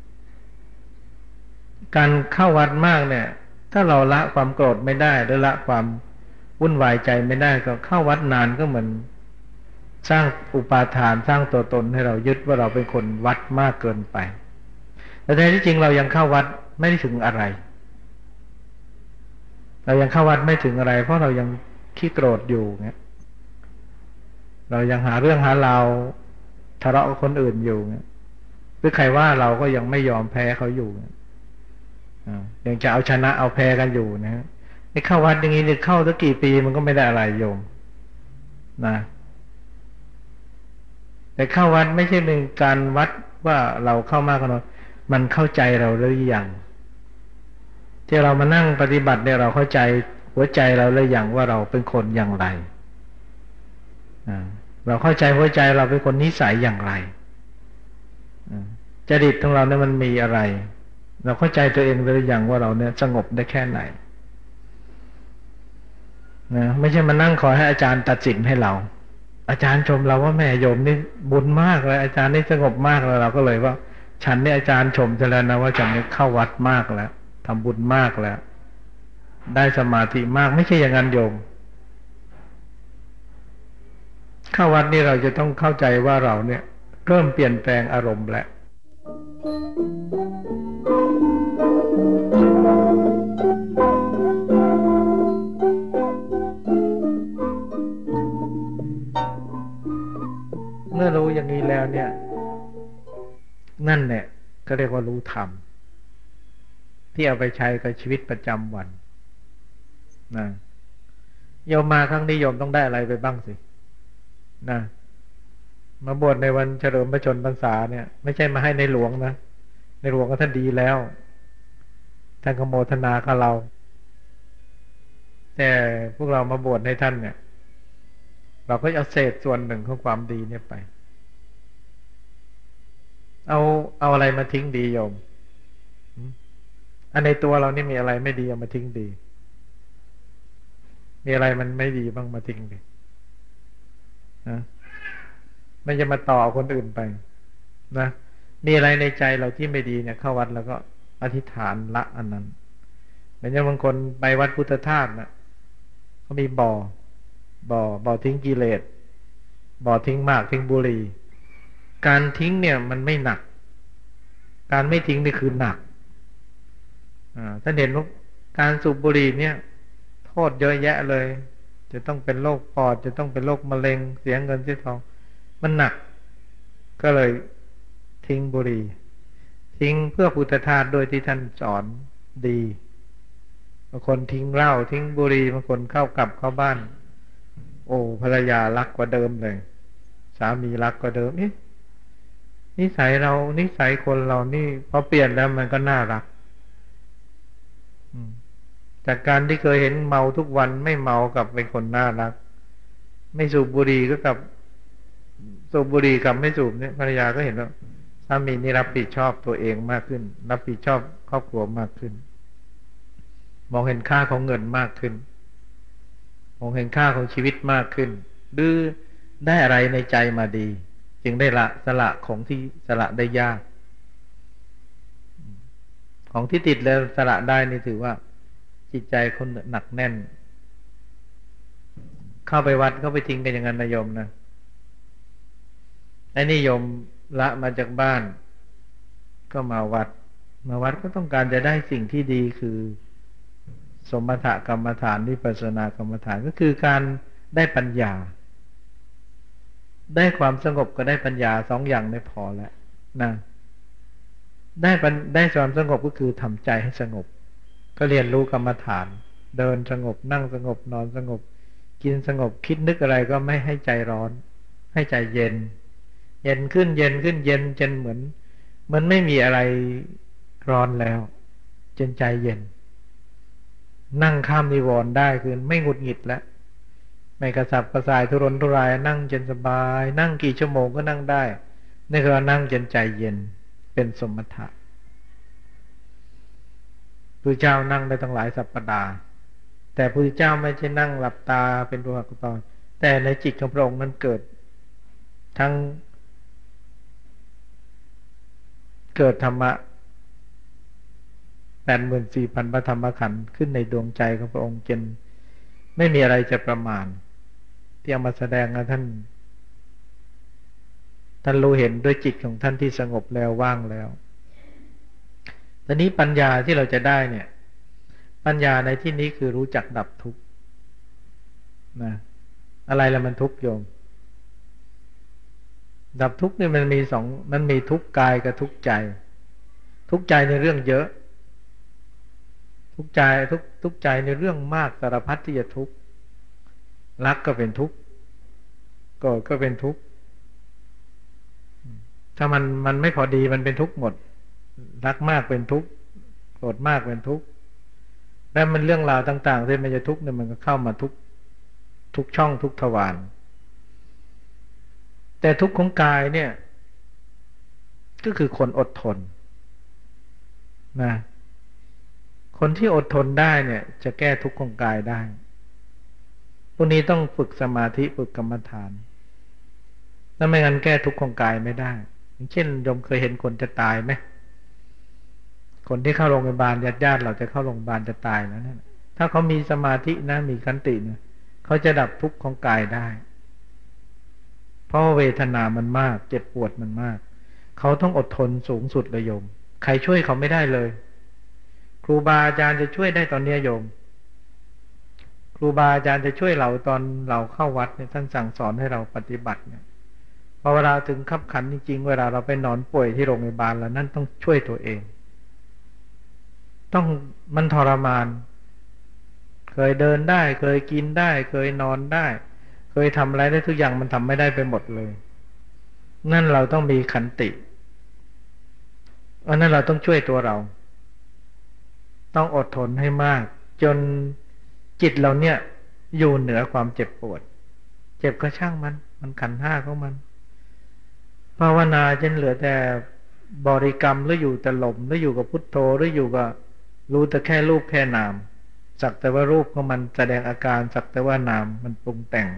การเข้าวัดมากเนี่ยถ้าเราละความโกรธไม่ได้หรือละความวุ่นวายใจไม่ได้ก็เข้าวัดนานก็เหมือนสร้างอุปาทานสร้างตัวตนให้เรายึดว่าเราเป็นคนวัดมากเกินไปแต่แท้ที่จริงเรายังเข้าวัดไม่ได้ถึงอะไรเรายังเข้าวัดไม่ถึงอะไรเพราะเรายังขี้โกรธอยู่เงี้ยเรายังหาเรื่องหาราวทะเลาะกับคนอื่นอยู่เงี้ยหรือใครว่าเราก็ยังไม่ยอมแพ้เขาอยู่ยังจะเอาชนะเอาแพ้กันอยู่นะฮะนี่เข้าวัดอย่างนี้เนี่ยเข้าตั้งกี่ปีมันก็ไม่ได้อะไรโยมนะแต่เข้าวัดไม่ใช่เป็นการวัดว่าเราเข้ามากขนาดมันเข้าใจเราหรือยังที่เรามานั่งปฏิบัติเนี่ยเราเข้าใจหัวใจเราหรือยังว่าเราเป็นคนอย่างไรเราเข้าใจหัวใจเราเป็นคนนิสัยอย่างไรจริตของเราเนี่ยมันมีอะไรเราเข้าใจตัวเองหรือยังว่าเราเนี่ยสงบได้แค่ไหนนะไม่ใช่มานั่งขอให้อาจารย์ตัดสินให้เราอาจารย์ชมเราว่าแม่โยมนี่บุญมากเลยอาจารย์นี่สงบมากเลยเราก็เลยว่าฉันเนี่ยอาจารย์ชมจะแล้วนะว่าฉันนี่เข้าวัดมากแล้วทำบุญมากแล้วได้สมาธิมากไม่ใช่อย่างนั้นโยมเข้าวัดนี่เราจะต้องเข้าใจว่าเราเนี่ยเริ่มเปลี่ยนแปลงอารมณ์แล้วเมื่อรู้อย่างนี้แล้วเนี่ยนั่นเนี่ยก็เรียกว่ารู้ธรรมที่เอาไปใช้กับชีวิตประจำวันนะโยมมาครั้งนี้โยมต้องได้อะไรไปบ้างสินะมาบวชในวันเฉลิมพระชนมพรรษาเนี่ยไม่ใช่มาให้ในหลวงนะในหลวงก็ท่านดีแล้วท่านขโมทนากับเราแต่พวกเรามาบวชให้ท่านเนี่ยเราก็เอาเศษส่วนหนึ่งของความดีเนี่ยไปเอาเอาอะไรมาทิ้งดีโยมอันในตัวเรานี่มีอะไรไม่ดีเอามาทิ้งดีมีอะไรมันไม่ดีบ้างมาทิ้งดีนะไม่จะมาต่อคนอื่นไปนะมีอะไรในใจเราที่ไม่ดีเนี่ยเข้าวัดแล้วก็อธิษฐานละอันนั้นเหมือนอย่างบางคนไปวัดพุทธทาสนะเขามีบ่อบ่อบ่อทิ้งกิเลสบ่อทิ้งมากทิ้งบุหรี่การทิ้งเนี่ยมันไม่หนักการไม่ทิ้งนี่คือหนักท่านเห็นว่าการสูบบุหรี่เนี่ยโทษเยอะแยะเลยจะต้องเป็นโรคปอดจะต้องเป็นโรคมะเร็งเสียเงินเสียทองมันหนักก็เลยทิ้งบุหรี่ทิ้งเพื่อพุทธทาสโดยที่ท่านสอนดีบางคนทิ้งเหล้าทิ้งบุหรี่บางคนเข้ากลับเข้าบ้านโอ้ภรรยารักกว่าเดิมเลยสามีรักกว่าเดิมนี่นิสัยเรานิสัยคนเรานี่พอเปลี่ยนแล้วมันก็น่ารักจากการที่เคยเห็นเมาทุกวันไม่เมากับเป็นคนน่ารักไม่สูบบุหรี่ก็กับสูบบุหรี่กับไม่สูบเนี่ยภรรยาก็เห็นว่าสามีนี่รับผิดชอบตัวเองมากขึ้นรับผิดชอบครอบครัวมากขึ้นมองเห็นค่าของเงินมากขึ้นมองเห็นค่าของชีวิตมากขึ้นหรือได้อะไรในใจมาดีจึงได้ละสละของที่สละได้ยากของที่ติดแล้วสละได้นี่ถือว่าจิตใจคนหนักแน่นเข้าไปวัดเข้าไปทิ้งกันอย่างนั้นนะโยมนะไอ้นี่โยมละมาจากบ้านก็มาวัดมาวัดก็ต้องการจะได้สิ่งที่ดีคือสมถกรรมฐานวิปัสสนากรรมฐานก็คือการได้ปัญญาได้ความสงบก็ได้ปัญญาสองอย่างไม่พอแล้วนะได้ได้ความสงบก็คือทำใจให้สงบก็เรียนรู้กรรมฐานเดินสงบนั่งสงบนอนสงบกินสงบคิดนึกอะไรก็ไม่ให้ใจร้อนให้ใจเย็นเย็นขึ้นเย็นขึ้นเย็นจนเหมือนมันไม่มีอะไรร้อนแล้วจนใจเย็นนั่งข้ามนิวรณ์ได้คือไม่หงุดหงิดแล้วไม่กระสับกระส่ายทุรนทุรายนั่งจนสบายนั่งกี่ชั่วโมงก็นั่งได้นี่คือนั่งจนใจเย็นเป็นสมถะพระเจ้านั่งได้ตั้งหลายสัปดาห์แต่พระพุทธเจ้าไม่ใช่นั่งหลับตาเป็นตัวตนแต่ในจิตของพระองค์นั้นเกิดทั้งเกิดธรรมะแปดหมื่นสี่พันพระธรรมขันธ์ขึ้นในดวงใจของพระองค์จนไม่มีอะไรจะประมาณที่เอามาแสดงกับท่านท่านรู้เห็นด้วยจิตของท่านที่สงบแล้วว่างแล้วตอนนี้ปัญญาที่เราจะได้เนี่ยปัญญาในที่นี้คือรู้จักดับทุกข์นะอะไรละมันทุกข์โยมดับทุกข์เนี่ยมันมีสองมันมีทุกข์กายกับทุกข์ใจทุกข์ใจในเรื่องเยอะทุกข์ใจทุกทุกข์ใจในเรื่องมากสารพัดที่จะทุกข์รักก็เป็นทุกข์โกรธก็เป็นทุกข์ถ้ามันมันไม่พอดีมันเป็นทุกข์หมดรักมากเป็นทุกข์โกรธมากเป็นทุกข์แล้วมันเรื่องราวต่างๆที่มันจะทุกข์เนี่ยมันก็เข้ามาทุกทุกช่องทุกทวารแต่ทุกข์ของกายเนี่ยก็คือคนอดทนนะคนที่อดทนได้เนี่ยจะแก้ทุกข์ของกายได้พวกนี้ต้องฝึกสมาธิฝึกกรรมฐานถ้าไม่งั้นแก้ทุกข์ของกายไม่ได้อย่างเช่นโยมเคยเห็นคนจะตายไหมคนที่เข้าโรงพยาบาลญาติญาติเราจะเข้าโรงพยาบาลจะตายแล้วนะถ้าเขามีสมาธินะมีขันตินะเขาจะดับทุกข์ของกายได้เพราะเวทนามันมากเจ็บปวดมันมากเขาต้องอดทนสูงสุดเลยโยมใครช่วยเขาไม่ได้เลยครูบาอาจารย์จะช่วยได้ตอนนี้โยมครูบาอาจารย์จะช่วยเราตอนเราเข้าวัดเนี่ยท่านสั่งสอนให้เราปฏิบัติเนี่ยพอเวลาถึงขับขันจริงๆเวลาเราไปนอนป่วยที่โรงพยาบาลแล้วนั่นต้องช่วยตัวเองต้องมันทรมานเคยเดินได้เคยกินได้เคยนอนได้เคยทำอะไรได้ทุกอย่างมันทำไม่ได้ไปหมดเลยนั่นเราต้องมีขันติเพราะนั้นเราต้องช่วยตัวเราต้องอดทนให้มากจนจิตเราเนี่ยอยู่เหนือความเจ็บปวดเจ็บก็ช่างมันมันขันธ์ห้าของมันภาวนาจนเหลือแต่บริกรรมหรืออยู่แต่ลมหรืออยู่กับพุทโธหรืออยู่กับรู้แต่แค่รูปแค่นามสักแต่ว่ารูปของมันแสดงอาการสักแต่ว่านามมันปรุงแต่ง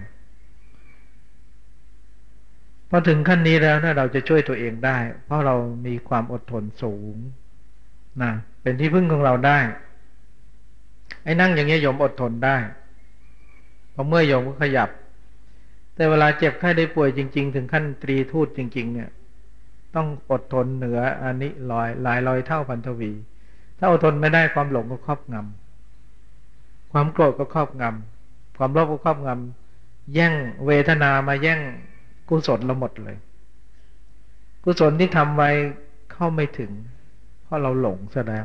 พอถึงขั้นนี้แล้วนะเราจะช่วยตัวเองได้เพราะเรามีความอดทนสูงนะเป็นที่พึ่งของเราได้ไอ้นั่งอย่างนี้โยมอดทนได้พอเมื่อยโยมก็ขยับแต่เวลาเจ็บไข้ได้ป่วยจริงๆถึงขั้นตรีทูตจริงๆเนี่ยต้องอดทนเหนืออันนี้ลอยหลายร้อยเท่าพันทวีถ้าอดทนไม่ได้ความหลงก็ครอบงำความโกรธก็ครอบงำความโลภก็ครอบงำแย่งเวทนามาแย่งกุศลเราหมดเลยกุศลที่ทำไว้เข้าไม่ถึงเพราะเราหลงซะแล้ว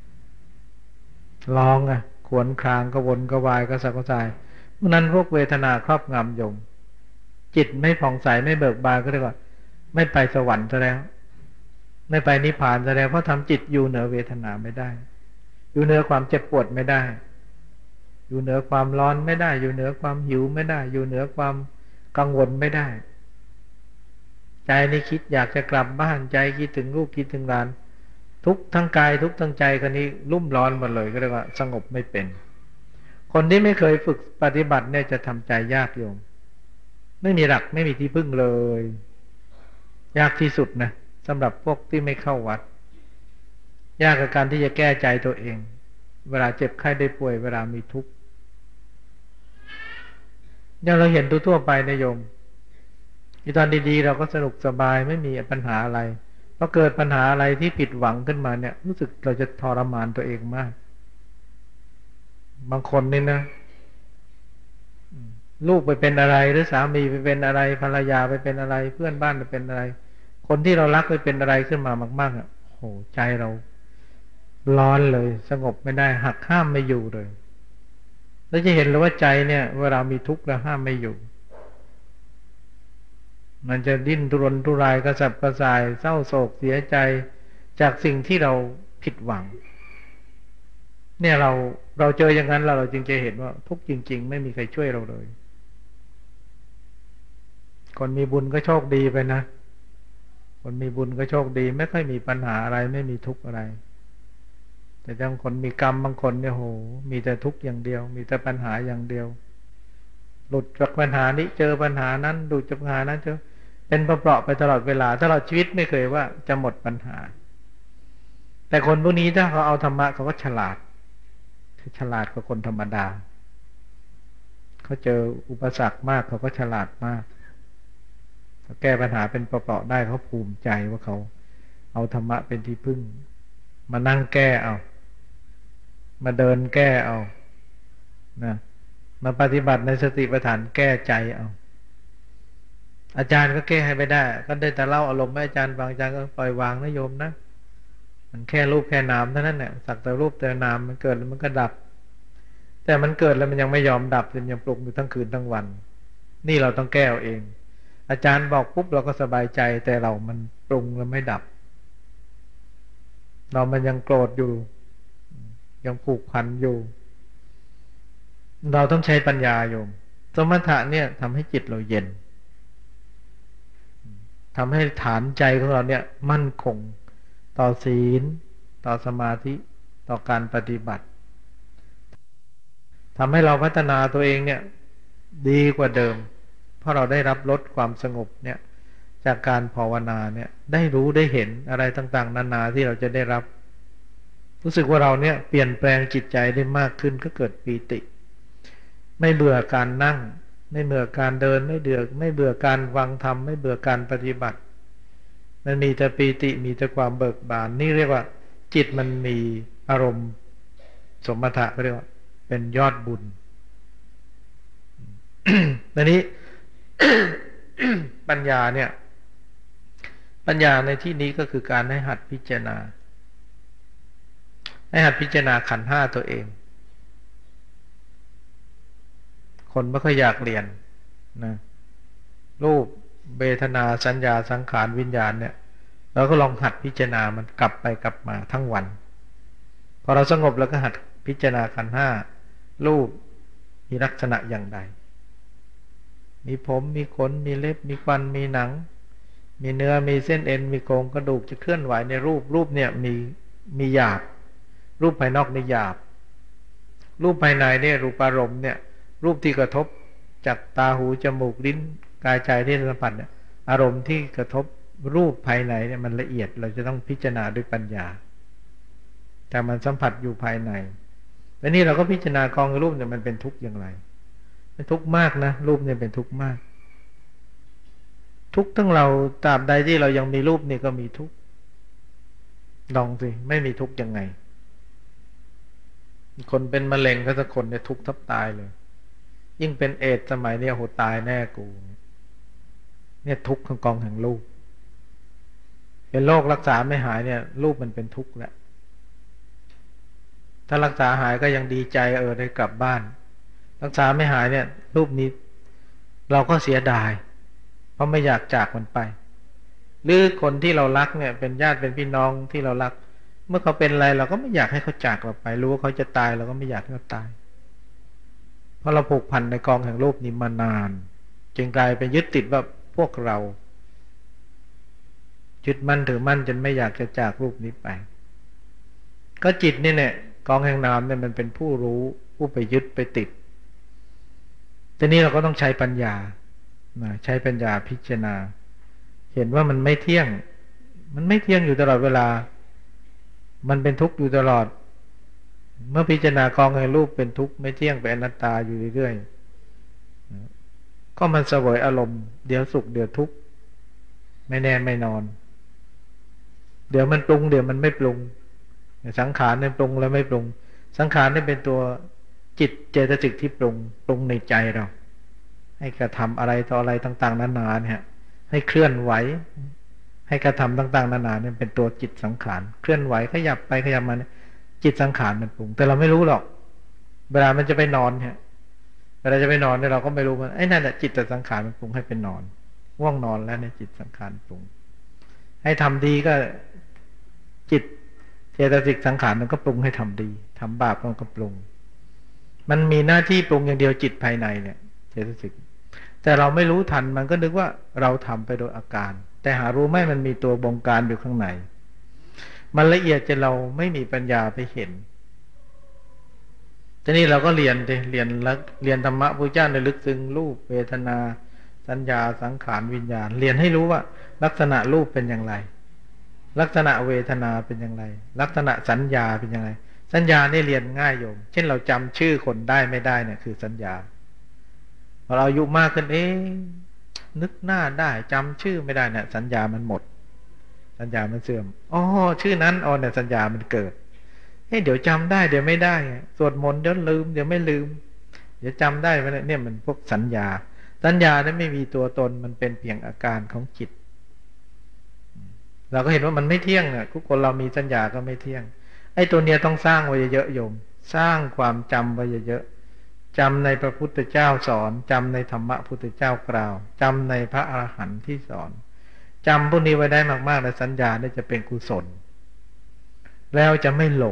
ลองอ่ะขวนครางกระวนกระวายกระสับกระส่ายเพราะนั้นพวกเวทนาครอบงำโยมจิตไม่ผ่องใสไม่เบิกบานก็เรียกว่าไม่ไปสวรรค์ซะแล้วไม่ไปนิพพานซะแล้วเพราะทำจิตอยู่เหนือเวทนาไม่ได้อยู่เหนือความเจ็บปวดไม่ได้อยู่เหนือความร้อนไม่ได้อยู่เหนือความหิวไม่ได้อยู่เหนือความกังวลไม่ได้ใจนี่คิดอยากจะกลับบ้านใจคิดถึงลูกคิดถึงหลานทุกทั้งกายทุกทั้งใจคนนี้รุ่มร้อนหมดเลยก็เรียกว่าสงบไม่เป็นคนที่ไม่เคยฝึกปฏิบัติเนี่ยจะทำใจยากโยมไม่มีหลักไม่มีที่พึ่งเลยยากที่สุดนะสำหรับพวกที่ไม่เข้าวัดยากกับการที่จะแก้ใจตัวเองเวลาเจ็บไข้ได้ป่วยเวลามีทุกข์อย่างเราเห็นทั่วๆไปนะโยมอีตอนดีๆเราก็สนุกสบายไม่มีปัญหาอะไรพอเกิดปัญหาอะไรที่ผิดหวังขึ้นมาเนี่ยรู้สึกเราจะทรมานตัวเองมากบางคนนี่นะลูกไปเป็นอะไรหรือสามีไปเป็นอะไรภรรยาไปเป็นอะไรเพื่อนบ้านไปเป็นอะไรคนที่เรารักไปเป็นอะไรขึ้นมามากๆอ่ะโหใจเราร้อนเลยสงบไม่ได้หักห้ามไม่อยู่เลยแล้วจะเห็นเลยว่าใจเนี่ยเวลามีทุกข์แล้วห้ามไม่อยู่มันจะดิ้นทุรนทุรายกระสับกระส่ายเศร้าโศกเสียใจจากสิ่งที่เราผิดหวังเนี่ยเราเราเจออย่างนั้นเราเราจึงจะเห็นว่าทุกข์จริงๆไม่มีใครช่วยเราเลยคนมีบุญก็โชคดีไปนะคนมีบุญก็โชคดีไม่ค่อยมีปัญหาอะไรไม่มีทุกข์อะไรแต่บางคนมีกรรมบางคนเนี่ยโหมีแต่ทุกข์อย่างเดียวมีแต่ปัญหาอย่างเดียวหลุดจากปัญหานี้เจอปัญหานั้นหลุดจากปัญหานั้นเจอเป็นเปราะๆไปตลอดเวลาตลอดชีวิตไม่เคยว่าจะหมดปัญหาแต่คนพวกนี้ถ้าเขาเอาธรรมะเขาก็ฉลาดฉลาดกว่าคนธรรมดาเขาเจออุปสรรคมากเขาก็ฉลาดมากแก้ปัญหาเป็นเปราะๆได้เขาภูมิใจว่าเขาเอาธรรมะเป็นที่พึ่งมานั่งแก้เอามาเดินแก้เอานะมาปฏิบัติในสติปัฏฐานแก้ใจเอาอาจารย์ก็แก้ให้ไม่ได้ก็ได้แต่เล่าอารมณ์ให้อาจารย์ฟังอาจารย์ก็ปล่อยวางนะโยมนะมันแค่รูปแค่นามเท่านั้นแหละสักแต่รูปแต่นามมันเกิดแล้วมันก็ดับแต่มันเกิดแล้วมันยังไม่ยอมดับมันยังปรุงอยู่ทั้งคืนทั้งวันนี่เราต้องแก้เอาเองอาจารย์บอกปุ๊บเราก็สบายใจแต่เรามันปรุงแล้วไม่ดับเรามันยังโกรธอยู่ยังผูกพันอยู่เราต้องใช้ปัญญาโยมสมถะเนี่ยทำให้จิตเราเย็นทำให้ฐานใจของเราเนี่ยมั่นคงต่อศีลต่อสมาธิต่อการปฏิบัติทำให้เราพัฒนาตัวเองเนี่ยดีกว่าเดิมเพราะเราได้รับลดความสงบเนี่ยจากการภาวนาเนี่ยได้รู้ได้เห็นอะไรต่างๆนานาที่เราจะได้รับรู้สึกว่าเราเนี่ยเปลี่ยนแปลงจิตใจได้มากขึ้นก็เกิดปีติไม่เบื่อการนั่งไม่เบื่อการเดินไม่เบื่อไม่เบื่อการฟังธรรมไม่เบื่อการปฏิบัติมันมีแต่ปีติมีแต่ความเบิกบานนี่เรียกว่าจิตมันมีอารมณ์สมถะเรียกว่าเป็นยอดบุญ ทีนี้ ปัญญาเนี่ยปัญญาในที่นี้ก็คือการให้หัดพิจารณาให้หัดพิจารณาขันธ์ห้าตัวเองคนไม่ค่อยอยากเรียนนะรูปเวทนาสัญญาสังขารวิญญาณเนี่ยเราก็ลองหัดพิจารณามันกลับไปกลับมาทั้งวันพอเราสงบแล้วก็หัดพิจารณาขันธ์ห้ารูปมีลักษณะอย่างใดมีผมมีขนมีเล็บมีฟันมีหนังมีเนื้อมีเส้นเอ็นมีโครงกระดูกจะเคลื่อนไหวในรูปรูปเนี่ยมีมีหยาบรูปภายนอกในหยาบรูปภายในเนี่ยรูปอารมณ์เนี่ยรูปที่กระทบจากตาหูจมูกลิ้นกายใจที่สัมผัสเนี่ยอารมณ์ที่กระทบรูปภายในเนี่ยมันละเอียดเราจะต้องพิจารณาด้วยปัญญาแต่มันสัมผัสอยู่ภายในและนี่เราก็พิจารณากองรูปเนี่ยมันเป็นทุกข์อย่างไรเป็นทุกข์มากนะรูปเนี่ยเป็นทุกข์มากทุกข์ทั้งเราตราบใดที่เรายังมีรูปนี่ก็มีทุกข์ลองสิไม่มีทุกข์ยังไงคนเป็นมะเร็งก็สักคนเนี่ยทุกข์ทับตายเลยยิ่งเป็นเอดส์สมัยนี้โหตายแน่กูเนี่ยทุกข์ของกองแห่งรูปเป็นโรครักษาไม่หายเนี่ยรูปมันเป็นทุกข์แหละถ้ารักษาหายก็ยังดีใจเออได้กลับบ้านรักษาไม่หายเนี่ยรูปนี้เราก็เสียดายเพราะไม่อยากจากมันไปหรือคนที่เรารักเนี่ยเป็นญาติเป็นพี่น้องที่เรารักเมื่อเขาเป็นอะไรเราก็ไม่อยากให้เขาจากเราไปรู้ว่าเขาจะตายเราก็ไม่อยากให้เขาตายเพราะเราผูกพันในกองแห่งรูปนี้มานานจึงกลายเป็นยึดติดว่าพวกเรายึดมั่นถือมั่นจนไม่อยากจะจากรูปนี้ไปก็จิตนี่แหละกองแห่งนามเนี่ยมันเป็นผู้รู้ผู้ไปยึดไปติดทีนี้เราก็ต้องใช้ปัญญาใช้ปัญญาพิจารณาเห็นว่ามันไม่เที่ยงมันไม่เที่ยงอยู่ตลอดเวลามันเป็นทุกข์อยู่ตลอดเมื่อพิจารณากองแห่งรูปเป็นทุกข์ไม่เที่ยงเป็นอนัตตาอยู่เรื่อยๆก็มันเสวยอารมณ์เดี๋ยวสุขเดี๋ยวทุกข์ไม่แน่ไม่นอนเดี๋ยวมันปรุงเดี๋ยวมันไม่ปรุงสังขารเนี่ยปรุงแล้วไม่ปรุงสังขารเนี่ยเป็นตัวจิตเจตสิกที่ปรุงปรุงในใจเราให้กระทำอะไรต่ออะไรต่างๆนานาเนี่ยให้เคลื่อนไหวให้กระทำต่างๆนานาเนี่ยเป็นตัวจิตสังขารเคลื่อนไหวขยับไปขยับมาเนี่ยจิตสังขารมันปรุงแต่เราไม่รู้หรอกเวลามันจะไปนอนเนี่ยเวลาจะไปนอนเนี่ยเราก็ไม่รู้มันไอ้นั่นแหละจิตสังขารมันปรุงให้เป็นนอนง่วงนอนแล้วเนี่ยจิตสังขารปรุงให้ทำดีก็จิตเจตสิกสังขารมันก็ปรุงให้ทำดีทำบาปมันก็ปรุงมันมีหน้าที่ปรุงอย่างเดียวจิตภายในเนี่ยเจตสิกแต่เราไม่รู้ทันมันก็นึกว่าเราทำไปโดยอาการแต่หารู้ไหมมันมีตัวบงการอยู่ข้างในมันละเอียดจนเราไม่มีปัญญาไปเห็นทีนี้เราก็เรียนดิเรียนแล้วเรียนธรรมะพระเจ้าในลึกซึ้งรูปเวทนาสัญญาสังขารวิญญาณเรียนให้รู้ว่าลักษณะรูปเป็นอย่างไรลักษณะเวทนาเป็นอย่างไรลักษณะสัญญาเป็นอย่างไรสัญญานี่เรียนง่ายโยมเช่นเราจำชื่อคนได้ไม่ได้เนี่ยคือสัญญาพอเราอายุมากขึ้นเอ๊ะนึกหน้าได้จำชื่อไม่ได้เนี่ยสัญญามันหมดสัญญามันเสื่อมอ๋อชื่อนั้นอ๋อเนี่ยสัญญามันเกิดเฮ้ยเดี๋ยวจำได้เดี๋ยวไม่ได้สวดมนต์เดี๋ยวลืมเดี๋ยวไม่ลืมเดี๋ยวจำได้ไหมเนี่ยมันพวกสัญญาสัญญานั้นไม่มีตัวตนมันเป็นเพียงอาการของจิตเราก็เห็นว่ามันไม่เที่ยงเนี่ยทุกคนเรามีสัญญาก็ไม่เที่ยงไอ้ตัวเนี้ยต้องสร้างไว้เยอะๆโยมสร้างความจำไว้เยอะๆจำในพระพุทธเจ้าสอนจำในธรรมะพุทธเจ้ากล่าวจำในพระอรหันต์ที่สอนจำพวกนี้ไว้ได้มากๆแล้วสัญญาเนี่ยจะเป็นกุศลแล้วจะไม่หลง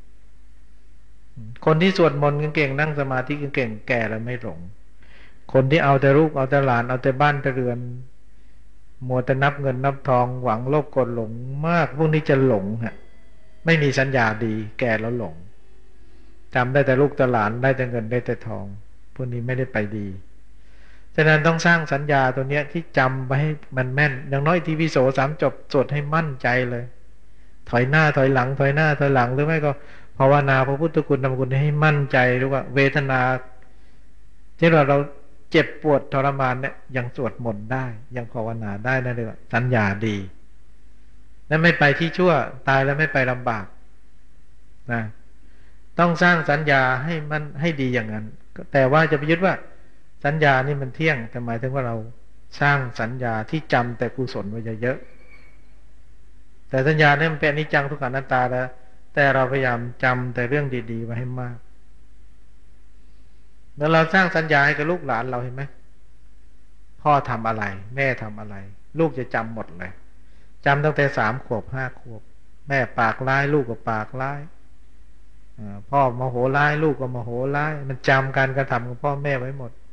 คนที่สวดมนต์เก่งๆนั่งสมาธิเก่งๆแก่แล้วไม่หลงคนที่เอาแต่ลูกเอาแต่หลานเอาแต่บ้านแต่เรือนมัวแต่นับเงินนับทองหวังโลภโกรธหลงมากพวกนี้จะหลงฮะไม่มีสัญญาดีแก่แล้วหลงจำได้แต่ลูกแต่หลานได้แต่เงินได้แต่ทองพวกนี้ไม่ได้ไปดีฉะนั้นต้องสร้างสัญญาตัวเนี้ยที่จำไว้ให้มันแม่นอย่างน้อยทีวิโสสามจบสวดให้มั่นใจเลยถอยหน้าถอยหลังถอยหน้าถอยหลังหรือไม่ก็ภาวนาพระพุทธคุณธรรมคุณให้มั่นใจหรือว่าเวทนาที่เราเราเจ็บปวดทรมานเนี่ยยังสวดมนต์ได้ยังภาวนาได้นั่นเลยสัญญาดีนั่นไม่ไปที่ชั่วตายแล้วไม่ไปลำบากนะต้องสร้างสัญญาให้มันให้ดีอย่างนั้นแต่ว่าจะไปยึดว่าสัญญานี่มันเที่ยงแต่หมายถึงว่าเราสร้างสัญญาที่จำแต่กุศลไว้เยอะๆแต่สัญญาเนี่ยมันเป็นอนิจจังทุกขังอนัตตาแล้วแต่เราพยายามจำแต่เรื่องดีๆไว้ให้มากแล้วเราสร้างสัญญาให้กับลูกหลานเราเห็นไหมพ่อทำอะไรแม่ทำอะไรลูกจะจำหมดเลยจำตั้งแต่สามขวบห้าขวบแม่ปากร้ายลูกก็ปากร้ายพ่อโมโหร้ายลูกก็โมโหร้ายมันจำการกระทำของพ่อแม่ไว้หมด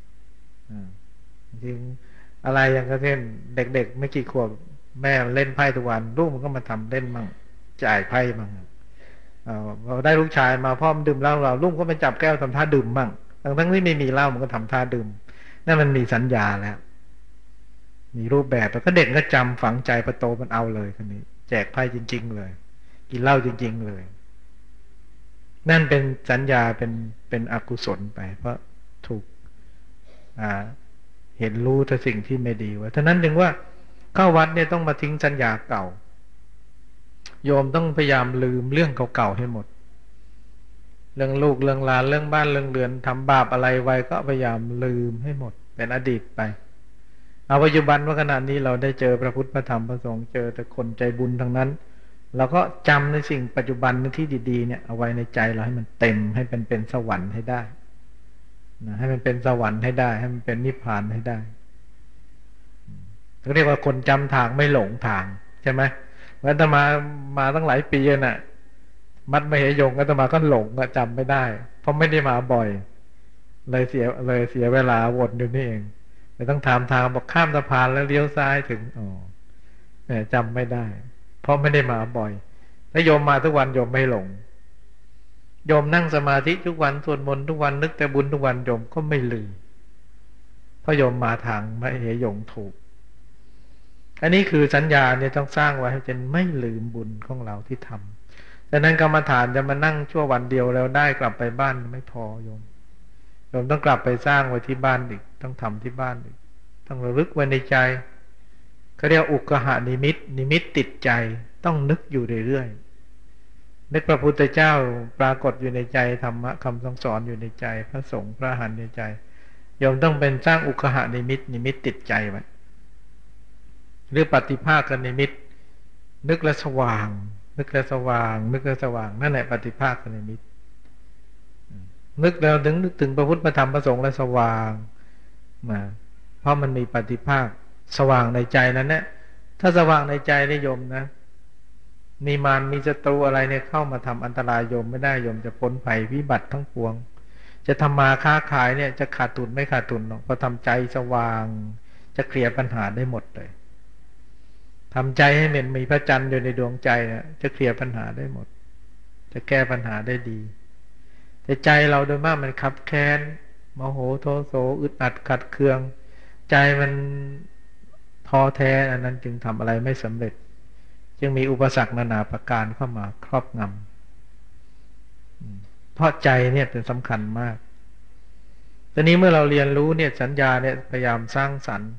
จริงอะไรอย่างเช่นเด็กๆไม่กี่ขวบแม่เล่นไพ่ทุกวันลูกมันก็มาทำเล่นมั่งจ่ายไพ่มั่งเราได้ลูกชายมาพ่อมันดื่มเหล้าเราลูกก็ไปจับแก้วทำท่าดื่มมั่งทั้งทั้งที่ไม่มีเหล้ามันก็ทำท่าดื่มนั่นมันมีสัญญาแล้วมีรูปแบบแล้วก็เด็กก็จำฝังใจพอโตมันเอาเลยคนนี้แจกไพ่จริงๆเลยกินเหล้าจริงๆเลยนั่นเป็นสัญญาเป็นเป็นอกุศลไปเพราะถูกอ่าเห็นรู้แต่สิ่งที่ไม่ดีว่าฉะนั้นจึงว่าเข้าวัดเนี่ยต้องมาทิ้งสัญญาเก่าโยมต้องพยายามลืมเรื่องเก่าๆให้หมดเรื่องลูกเรื่องหลานเรื่องบ้านเรื่องเรือนทำบาปอะไรไว้ก็พยายามลืมให้หมดเป็นอดีตไปเอาปัจจุบันว่าขณะนี้เราได้เจอพระพุทธพระธรรมพระสงฆ์เจอแต่คนใจบุญทั้งนั้นเราก็จำในสิ่งปัจจุบันที่ดีๆเนี่ยเอาไว้ในใจเราให้มันเต็มให้เป็นเป็นสวรรค์ให้ได้นะให้มันเป็นสวรรค์ให้ได้ให้มันเป็นนิพพานให้ได้เขาเรียกว่าคนจำทางไม่หลงทางใช่ไหมเมื่ออาตมามาตั้งหลายปีน่ะมัดไม่เหยงอาตมาก็หลงจำไม่ได้เพราะไม่ได้มาบ่อยเลยเสียเลยเสียเวลาวนอยู่นี่เองเลยต้องถามทางบอกข้ามสะพานแล้วเลี้ยวซ้ายถึงอ๋อเนี่ยจำไม่ได้เพราะไม่ได้มาบ่อยถ้าโยมมาทุกวันโยมไม่หลงโยมนั่งสมาธิทุกวันสวดมนต์ทุกวันนึกแต่บุญทุกวันโยมก็ไม่ลืมเพราะโยมมาทางไม่เหยงถูกอันนี้คือสัญญาเนี่ยต้องสร้างไว้ให้จนไม่ลืมบุญของเราที่ทำดังนั้นกรรมฐานจะมานั่งชั่ววันเดียวแล้วได้กลับไปบ้านไม่พอโยมโยมต้องกลับไปสร้างไว้ที่บ้านอีกต้องทำที่บ้านอีกต้องระลึกไว้ในใจเขาเรียกอุกหานิมิตนิมิตติดใจต้องนึกอยู่เรื่อยๆนึกพระพุทธเจ้าปรากฏอยู่ในใจธรรมะคำสั่งสอนอยู่ในใจพระสงฆ์พระอรหันต์ในใจโยมต้องเป็นสร้างอุกหานิมิตนิมิตติดใจไว้หรือปฏิภาคนิมิตนึกแล้วสว่างนึกแล้วสว่างนึกแล้วสว่างนั่นแหละปฏิภาคนิมิตนึกแล้วถึงนึกถึงพระพุทธพระธรรมพระสงฆ์แล้วสว่างมาเพราะมันมีปฏิภาคสว่างในใจนั้นเนี่ยถ้าสว่างในใจนิยมนะมีมารมีศัตรูอะไรเนี่ยเข้ามาทำอันตรายโยมไม่ได้โยมจะพ้นภัยวิบัติทั้งปวงจะทำมาค้าขายเนี่ยจะขาดทุนไม่ขาดทุนหรอกเพราะทำใจสว่างจะเคลียร์ปัญหาได้หมดเลยทำใจให้มันมีพระจันทร์อยู่ในดวงใจเนี่ยจะเคลียร์ปัญหาได้หมดจะแก้ปัญหาได้ดีแต่ใจเราโดยมากมันคับแค้นโมโหโทโสอึดอัดขัดเคืองใจมันท้อแท้อันนั้นจึงทำอะไรไม่สำเร็จจึงมีอุปสรรคนานาประการเข้ามาครอบงำเพราะใจเนี่ยเป็นสำคัญมากตอนนี้เมื่อเราเรียนรู้เนี่ยสัญญาเนี่ยพยายามสร้างสรรค์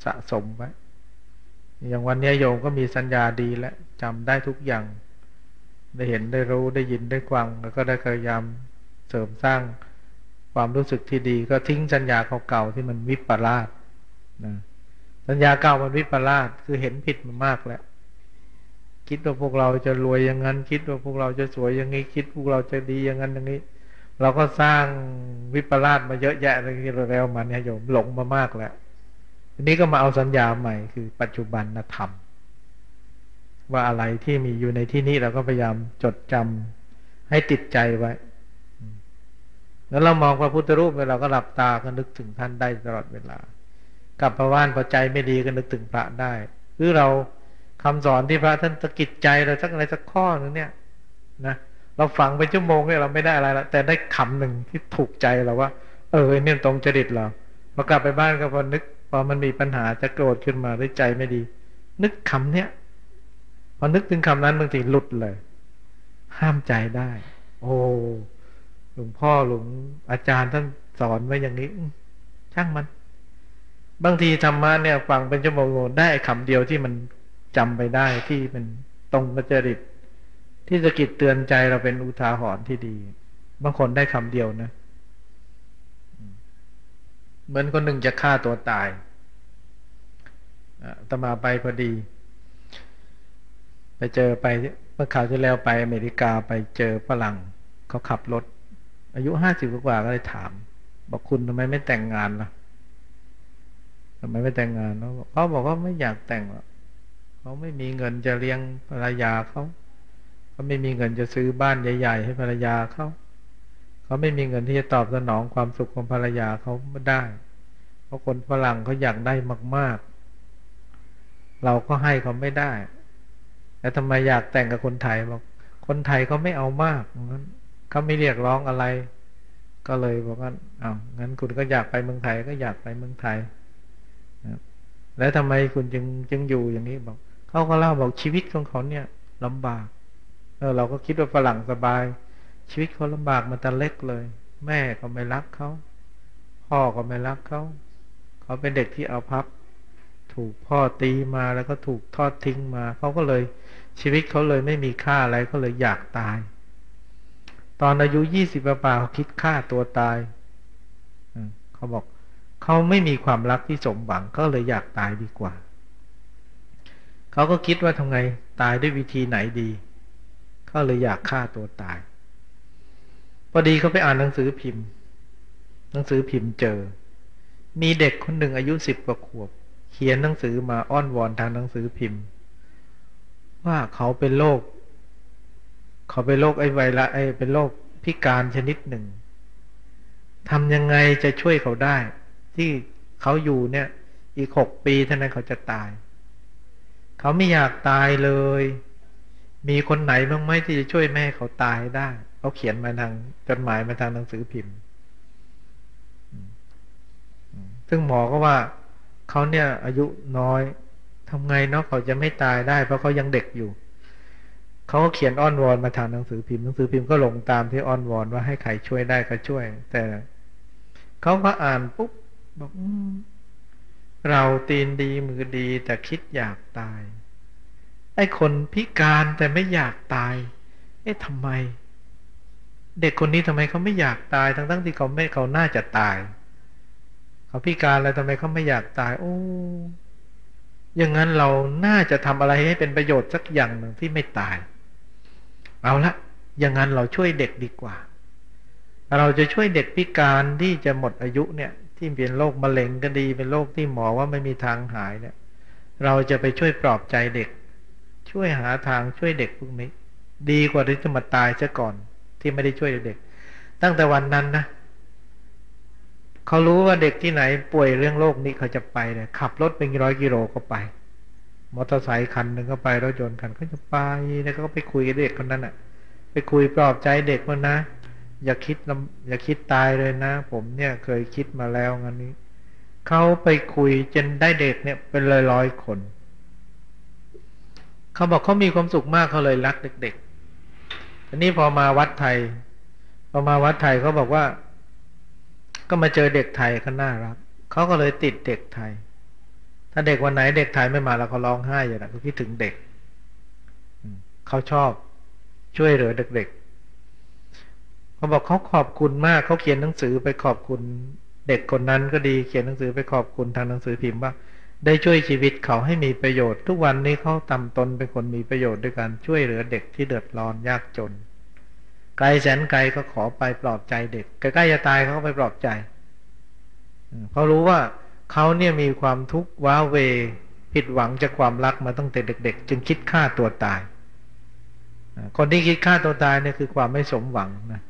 สะสมไว้อย่างวันนี้โยมก็มีสัญญาดีแล้วจำได้ทุกอย่างได้เห็นได้รู้ได้ยินได้ฟังแล้วก็ได้พยายามเสริมสร้างความรู้สึกที่ดีก็ทิ้งสัญญาเก่าๆที่มันวิปลาสนะสัญญาเก่ามันวิปลาสคือเห็นผิดมามากแล้วคิดว่าพวกเราจะรวยอย่างนั้นคิดว่าพวกเราจะสวยอย่างนี้คิดพวกเราจะดีอย่างนั้นอย่างนี้เราก็สร้างวิปลาสมาเยอะแยะเลยที่เราแล้วมาเนี่ยโยมหลงมามากแล้วทีนี้ก็มาเอาสัญญาใหม่คือปัจจุบันธรรมว่าอะไรที่มีอยู่ในที่นี้เราก็พยายามจดจำให้ติดใจไว้แล้วเรามองพระพุทธรูปเราก็หลับตาก็นึกถึงท่านได้ตลอดเวลากลับมาบ้านพอใจไม่ดีก็นึกถึงพระได้หรือเราคำสอนที่พระท่านสะกิดใจเราสักอะไรสักข้อนึงเนี่ยนะเราฟังไปชั่วโมงเนี่ยเราไม่ได้อะไรละแต่ได้คำหนึ่งที่ถูกใจเราว่าเออเนี่ยตรงจริตเราพอกลับไปบ้านก็พอนึกพอมันมีปัญหาจะโกรธขึ้นมาหรือใจไม่ดีนึกคำเนี้ยพอนึกถึงคำนั้นบางทีหลุดเลยห้ามใจได้โอ้หลวงพ่อหลวงอาจารย์ท่านสอนไว้อย่างนี้ช่างมันบางทีธรรมะเนี่ยฟังเป็นชั่วโมงได้คำเดียวที่มันจำไปได้ที่มันตรงกับจริตที่สะกิดเตือนใจเราเป็นอุทาหรณ์ที่ดีบางคนได้คำเดียวนะเหมือนคนหนึ่งจะฆ่าตัวตายอาตมาไปพอดีไปเจอไปเมื่อคราวที่แล้วไปอเมริกาไปเจอฝรั่งเขาขับรถอายุห้าสิบกว่าก็เลยถามบอกคุณทำไมไม่แต่งงานล่ะทำไมไม่แต่งงานเขาบอกว่าไม่อยากแต่งหรอกเขาไม่มีเงินจะเลี้ยงภรรยาเขาเขาไม่มีเงินจะซื้อบ้านใหญ่ๆให้ภรรยาเขาเขาไม่มีเงินที่จะตอบสนองความสุขของภรรยาเขาไม่ได้เพราะคนฝรั่งเขาอยากได้มากๆเราก็ให้เขาไม่ได้แต่ทำไมอยากแต่งกับคนไทยบอกคนไทยเขาไม่เอามากงั้นเขาไม่เรียกร้องอะไรก็เลยบอกว่าอ้าวงั้นคุณก็อยากไปเมืองไทยก็อยากไปเมืองไทยนะแล้วทำไมคุณจึงจึงอยู่อย่างนี้บอกเขาก็เล่าบอกชีวิตของเขาเนี่ยลำบากเออเราก็คิดว่าฝรั่งสบายชีวิตเขาลำบากมาแต่เล็กเลยแม่ก็ไม่รักเขาพ่อก็ไม่รักเขาเขาเป็นเด็กที่เอาพับถูกพ่อตีมาแล้วก็ถูกทอดทิ้งมาเขาก็เลยชีวิตเขาเลยไม่มีค่าอะไรก็เลยอยากตายตอนอายุยี่สิบป่าเขาคิดฆ่าตัวตายเขาบอกเขาไม่มีความรักที่สมหวังก็เลยอยากตายดีกว่าเขาก็คิดว่าทำไงตายด้วยวิธีไหนดีเขาเลยอยากฆ่าตัวตายพอดีเขาไปอ่านหนังสือพิมพ์หนังสือพิมพ์เจอมีเด็กคนหนึ่งอายุสิบกว่าขวบเขียนหนังสือมาอ้อนวอนทางหนังสือพิมพ์ว่าเขาเป็นโรคเขาเป็นโรคไอไวรัสไอเป็นโรคพิการชนิดหนึ่งทำยังไงจะช่วยเขาได้ที่เขาอยู่เนี่ยอีกหกปีเท่านั้นเขาจะตายเขาไม่อยากตายเลยมีคนไหนบ้างไหมที่จะช่วยแม่เขาตายได้เขาเขียนมาทางจดหมายมาทางหนังสือพิมพ์ซึ่งหมอก็ว่าเขาเนี่ยอายุน้อยทำไงเนาะเขาจะไม่ตายได้เพราะเขายังเด็กอยู่เขาก็เขียนอ้อนวอนมาทางหนังสือพิมพ์หนังสือพิมพ์ก็ลงตามที่อ้อนวอนว่าให้ใครช่วยได้ก็ช่วยแต่เขาก็อ่านปุ๊บบอกเราตีนดีมือดีแต่คิดอยากตายไอ้คนพิการแต่ไม่อยากตายเอ๊ะทำไมเด็กคนนี้ทำไมเขาไม่อยากตายทั้งทั้งที่เขาไม่เขาน่าจะตายเขาพิการแล้วทำไมเขาไม่อยากตายโอ้อย่างนั้นเราน่าจะทำอะไรให้เป็นประโยชน์สักอย่างหนึ่งที่ไม่ตายเอาละอย่างนั้นเราช่วยเด็กดีกว่าเราจะช่วยเด็กพิการที่จะหมดอายุเนี่ยที่เป็นโรคมะเร็งก็ดีเป็นโรคที่หมอว่าไม่มีทางหายเนี่ยเราจะไปช่วยปลอบใจเด็กช่วยหาทางช่วยเด็กพวกนี้ดีกว่าที่จะมาตายซะก่อนที่ไม่ได้ช่วยเด็กตั้งแต่วันนั้นนะเขารู้ว่าเด็กที่ไหนป่วยเรื่องโรคนี้เขาจะไปเลยขับรถเป็นร้อยกิโลก็ไปมอเตอร์ไซค์คันหนึ่งก็ไปรถยนต์คันก็จะไปแล้วก็ไปคุยกับเด็กคนนั้นอ่ะไปคุยปลอบใจเด็กมันนะอย่าคิดอย่าคิดตายเลยนะผมเนี่ยเคยคิดมาแล้วงั้นนี้เขาไปคุยจนได้เด็กเนี่ยเป็นร้อยร้อยคนเขาบอกเขามีความสุขมากเขาเลยรักเด็กๆทีนี้พอมาวัดไทยพอมาวัดไทยเขาบอกว่าก็มาเจอเด็กไทยเขาน่ารักเขาก็เลยติดเด็กไทยถ้าเด็กวันไหนเด็กไทยไม่มาแล้วเขาร้องไห้อย่างนั้นเขาคิดถึงเด็กเขาชอบช่วยเหลือเด็กๆเขาบอกเขาขอบคุณมากเขาเขียนหนังสือไปขอบคุณเด็กคนนั้นก็ดีเขียนหนังสือไปขอบคุณทางหนังสือพิมพ์ว่าได้ช่วยชีวิตเขาให้มีประโยชน์ทุกวันนี้เขาทำตนเป็นคนมีประโยชน์ด้วยการช่วยเหลือเด็กที่เดือดร้อนยากจนไกลแสนไกลก็ขอไปปลอบใจเด็กใกล้ๆจะตายเขาก็ไปปลอบใจเขารู้ว่าเขาเนี่ยมีความทุกข์ว้าเหวผิดหวังจากความรักมาตั้งแต่เด็กๆจึงคิดฆ่าตัวตายคนที่คิดฆ่าตัวตายเนี่ยคือความไม่สมหวังนะ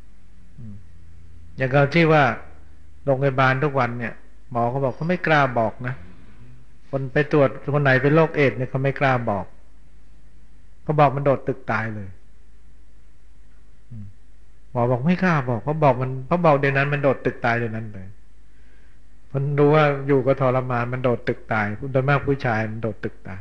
อย่างเราที่ว่าโรงพยาบาลทุกวันเนี่ยหมอเขาบอกเขาไม่กล้าบอกนะคนไปตรวจคนไหนเป็นโรคเอดส์เนี่ยเขาไม่กล้าบอกเขาบอกมันโดดตึกตายเลยหมอบอกไม่กล้าบอกเพราะบอกมันเพราะบอกเดี๋ยวนั้นมันโดดตึกตายเดี๋ยวนั้นเลยมันรู้ว่าอยู่ก็ทรมานมันโดดตึกตายโดยมากผู้ชายมันโดดตึกตาย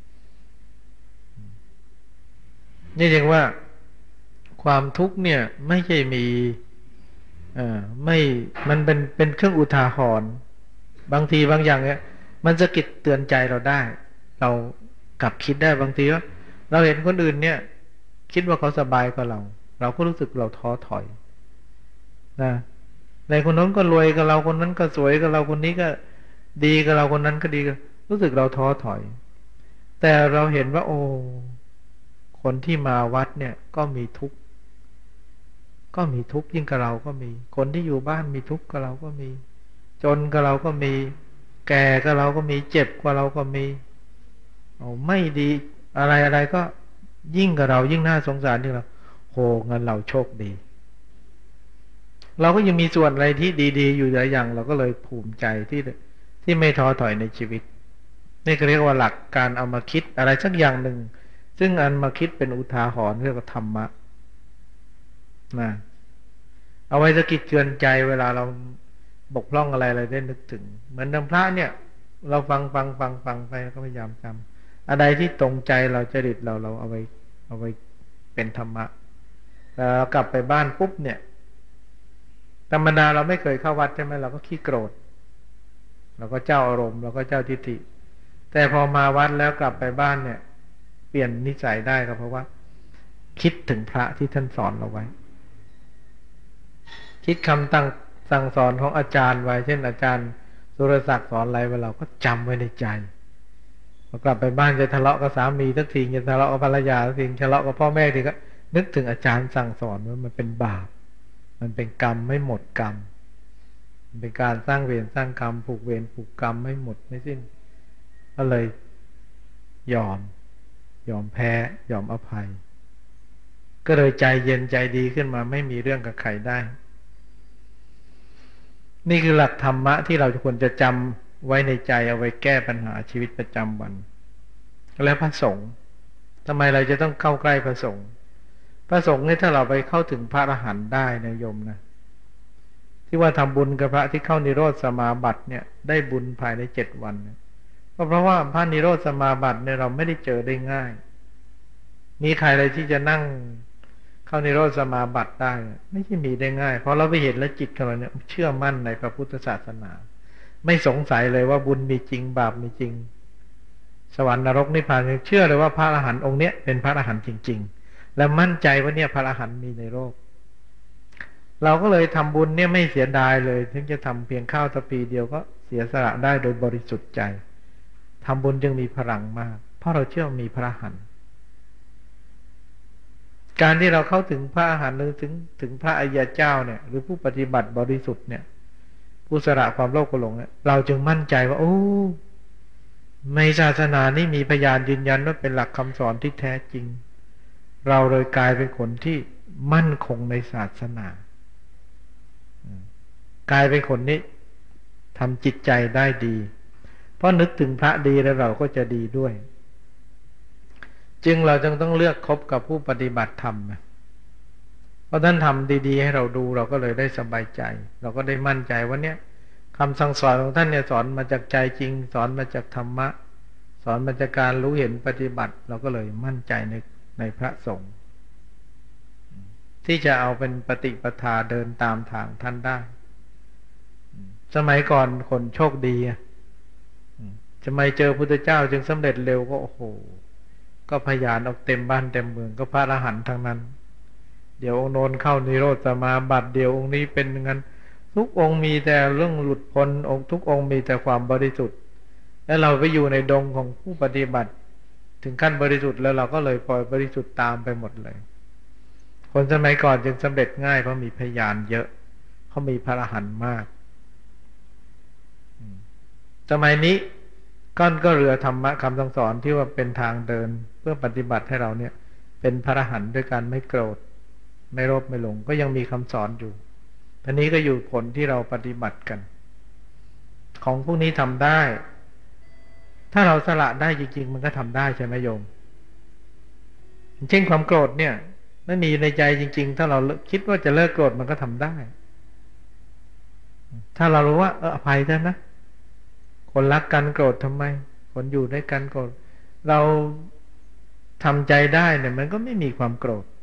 นี่เรียกว่าความทุกข์เนี่ยไม่ใช่มีเอ่อไม่มันเป็นเป็นเครื่องอุทาหรณ์บางทีบางอย่างเนี่ยมันสะกิดเตือนใจเราได้เรากลับคิดได้บางทีว่าเราเห็นคนอื่นเนี่ยคิดว่าเขาสบายกว่าเราเราก็รู้สึกเราท้อถอยนะในคนนั้นก็รวยกับเราคนนั้นก็สวยกับเราคนนี้ก็ดีกับเราคนนั้นก็ดีกับรู้สึกเราท้อถอยแต่เราเห็นว่าโอ้คนที่มาวัดเนี่ยก็มีทุกข์ก็มีทุกข์ยิ่งกับเราก็มีคนที่อยู่บ้านมีทุกข์กับเราก็มีจนกับเราก็มีแก่กับเราก็มีเจ็บกับเราก็มีเอาไม่ดีอะไรอะไรก็ยิ่งกับเรายิ่งน่าสงสารที่เราโหงั้นเราโชคดีเราก็ยังมีส่วนอะไรที่ดีๆอยู่หลายอย่างเราก็เลยภูมิใจที่ที่ไม่ท้อถอยในชีวิตนี่ก็เรียกว่าหลักการเอามาคิดอะไรสักอย่างหนึ่งซึ่งอันมาคิดเป็นอุทาหรณ์เรียกว่าธรรมะนะเอาไว้สะกิดเตือนใจเวลาเราบกพร่องอะไรอะไรได้นึกถึงเหมือนดังพระเนี่ยเราฟังฟังฟังฟังไปก็พยายามจำอะไรที่ตรงใจเราจริตเราเราเอาไว้เอาไว้เป็นธรรมะแล้วเรากลับไปบ้านปุ๊บเนี่ยธรรมดาเราไม่เคยเข้าวัดใช่ไหมเราก็ขี้โกรธเราก็เจ้าอารมณ์เราก็เจ้าทิฏฐิแต่พอมาวัดแล้วกลับไปบ้านเนี่ยเปลี่ยนนิสัยได้ก็เพราะว่าคิดถึงพระที่ท่านสอนเราไว้คิดคำตั้งสั่งสอนของอาจารย์ไว้เช่นอาจารย์สุรศักดิ์สอนอะไรไว้เราก็จำไว้ในใจพอกลับไปบ้านจะทะเลาะกับสามีสักทีจะทะเลาะกับภรรยาสักทีทะเลาะกับพ่อแม่ทีก็นึกถึงอาจารย์สั่งสอนว่ามันเป็นบาปมันเป็นกรรมไม่หมดกรรมมันเป็นการสร้างเวรสร้างกรรมผูกเวรผูกกรรมไม่หมดไม่สิ้นก็เลยยอมยอมแพ้ยอมอภัยก็เลยใจเย็นใจดีขึ้นมาไม่มีเรื่องกับใครได้นี่คือหลักธรรมะที่เราควรจะจำไว้ในใจเอาไว้แก้ปัญหาชีวิตประจำวันแล้วพระสงฆ์ทำไมเราจะต้องเข้าใกล้พระสงฆ์พระสงฆ์นี่ถ้าเราไปเข้าถึงพระอรหันต์ได้นะโยมนะที่ว่าทำบุญกับพระที่เข้านิโรธสมาบัติเนี่ยได้บุญภายในเจ็ดวันก็เพราะว่าพระนิโรธสมาบัติเนี่ยเราไม่ได้เจอได้ง่ายมีใครเลยที่จะนั่งเข้านิโรธสมาบัติได้ไม่ใช่มีได้ง่ายเพราะเราไปเห็นแล้วจิตของเราเนี่ยเชื่อมั่นในพระพุทธศาสนาไม่สงสัยเลยว่าบุญมีจริงบาปมีจริงสวรรค์นรกนิพพานเชื่อเลยว่าพระอรหันต์องค์เนี้ยเป็นพระอรหันต์จริงๆและมั่นใจว่าเนี่ยพระอรหันต์มีในโลกเราก็เลยทำบุญเนี่ยไม่เสียดายเลยถึงจะทำเพียงข้าวตะปีเดียวก็เสียสละได้โดยบริสุทธิ์ใจทำบุญจึงมีพลังมากเพราะเราเชื่อมีพระอรหันต์การที่เราเข้าถึงพระอรหันต์หรือถึงถึงพระอริยเจ้าเนี่ยหรือผู้ปฏิบัติบริสุทธิ์เนี่ยผู้สละความโลภโกรธหลงเนี่ยเราจึงมั่นใจว่าโอ้ในศาสนานี้มีพยานยืนยันว่าเป็นหลักคำสอนที่แท้จริงเราเลยกลายเป็นคนที่มั่นคงในศาสนากลายเป็นคนนี้ทำจิตใจได้ดีเพราะนึกถึงพระดีแล้วเราก็จะดีด้วยจึงเราจึงต้องเลือกคบกับผู้ปฏิบัติธรรมเพราะท่านทำดีๆให้เราดูเราก็เลยได้สบายใจเราก็ได้มั่นใจว่าเนี่ยคำสั่งสอนของท่านเนี่ยสอนมาจากใจจริงสอนมาจากธรรมะสอนมาจากการรู้เห็นปฏิบัติเราก็เลยมั่นใจในในพระสงฆ์ที่จะเอาเป็นปฏิปทาเดินตามทางท่านได้สมัยก่อนคนโชคดีจะไม่เจอพุทธเจ้าจึงสำเร็จเร็วก็โอ้โหก็พยานออกเต็มบ้านเต็มเมืองก็พระอรหันต์ทั้งนั้นเดี๋ยวองค์โน้นเข้านิโรธสมาบัติเดี๋ยวองค์นี้เป็นงั้นทุกองค์มีแต่เรื่องหลุดพ้นองค์ทุกองค์มีแต่ความบริสุทธิ์แล้วเราไปอยู่ในดงของผู้ปฏิบัติถึงขั้นบริสุทธิ์แล้วเราก็เลยปล่อยบริสุทธิ์ตามไปหมดเลยคนสมัยก่อนจึงสำเร็จง่ายเพราะมีพยานเยอะเขามีพระอรหันต์มากสมัยนี้ก้อนก็เรือธรรมะคำสั่งสอนที่ว่าเป็นทางเดินเพื่อปฏิบัติให้เราเนี่ยเป็นพระอรหันต์ด้วยการไม่โกรธไม่โลภไม่หลงก็ยังมีคำสอนอยู่ทีนี้ก็อยู่ผลที่เราปฏิบัติกันของพวกนี้ทำได้ถ้าเราสละได้จริงๆมันก็ทำได้ใช่ไหมโยมเช่นความโกรธเนี่ยไม่มีในใจจริงๆถ้าเราคิดว่าจะเลิกโกรธมันก็ทำได้ถ้าเรารู้ว่าเอออภัยได้นะคนรักกันโกรธทำไมคนอยู่ด้วยกันโกรธเราทำใจได้เนี่ยมันก็ไม่มีความโกรธ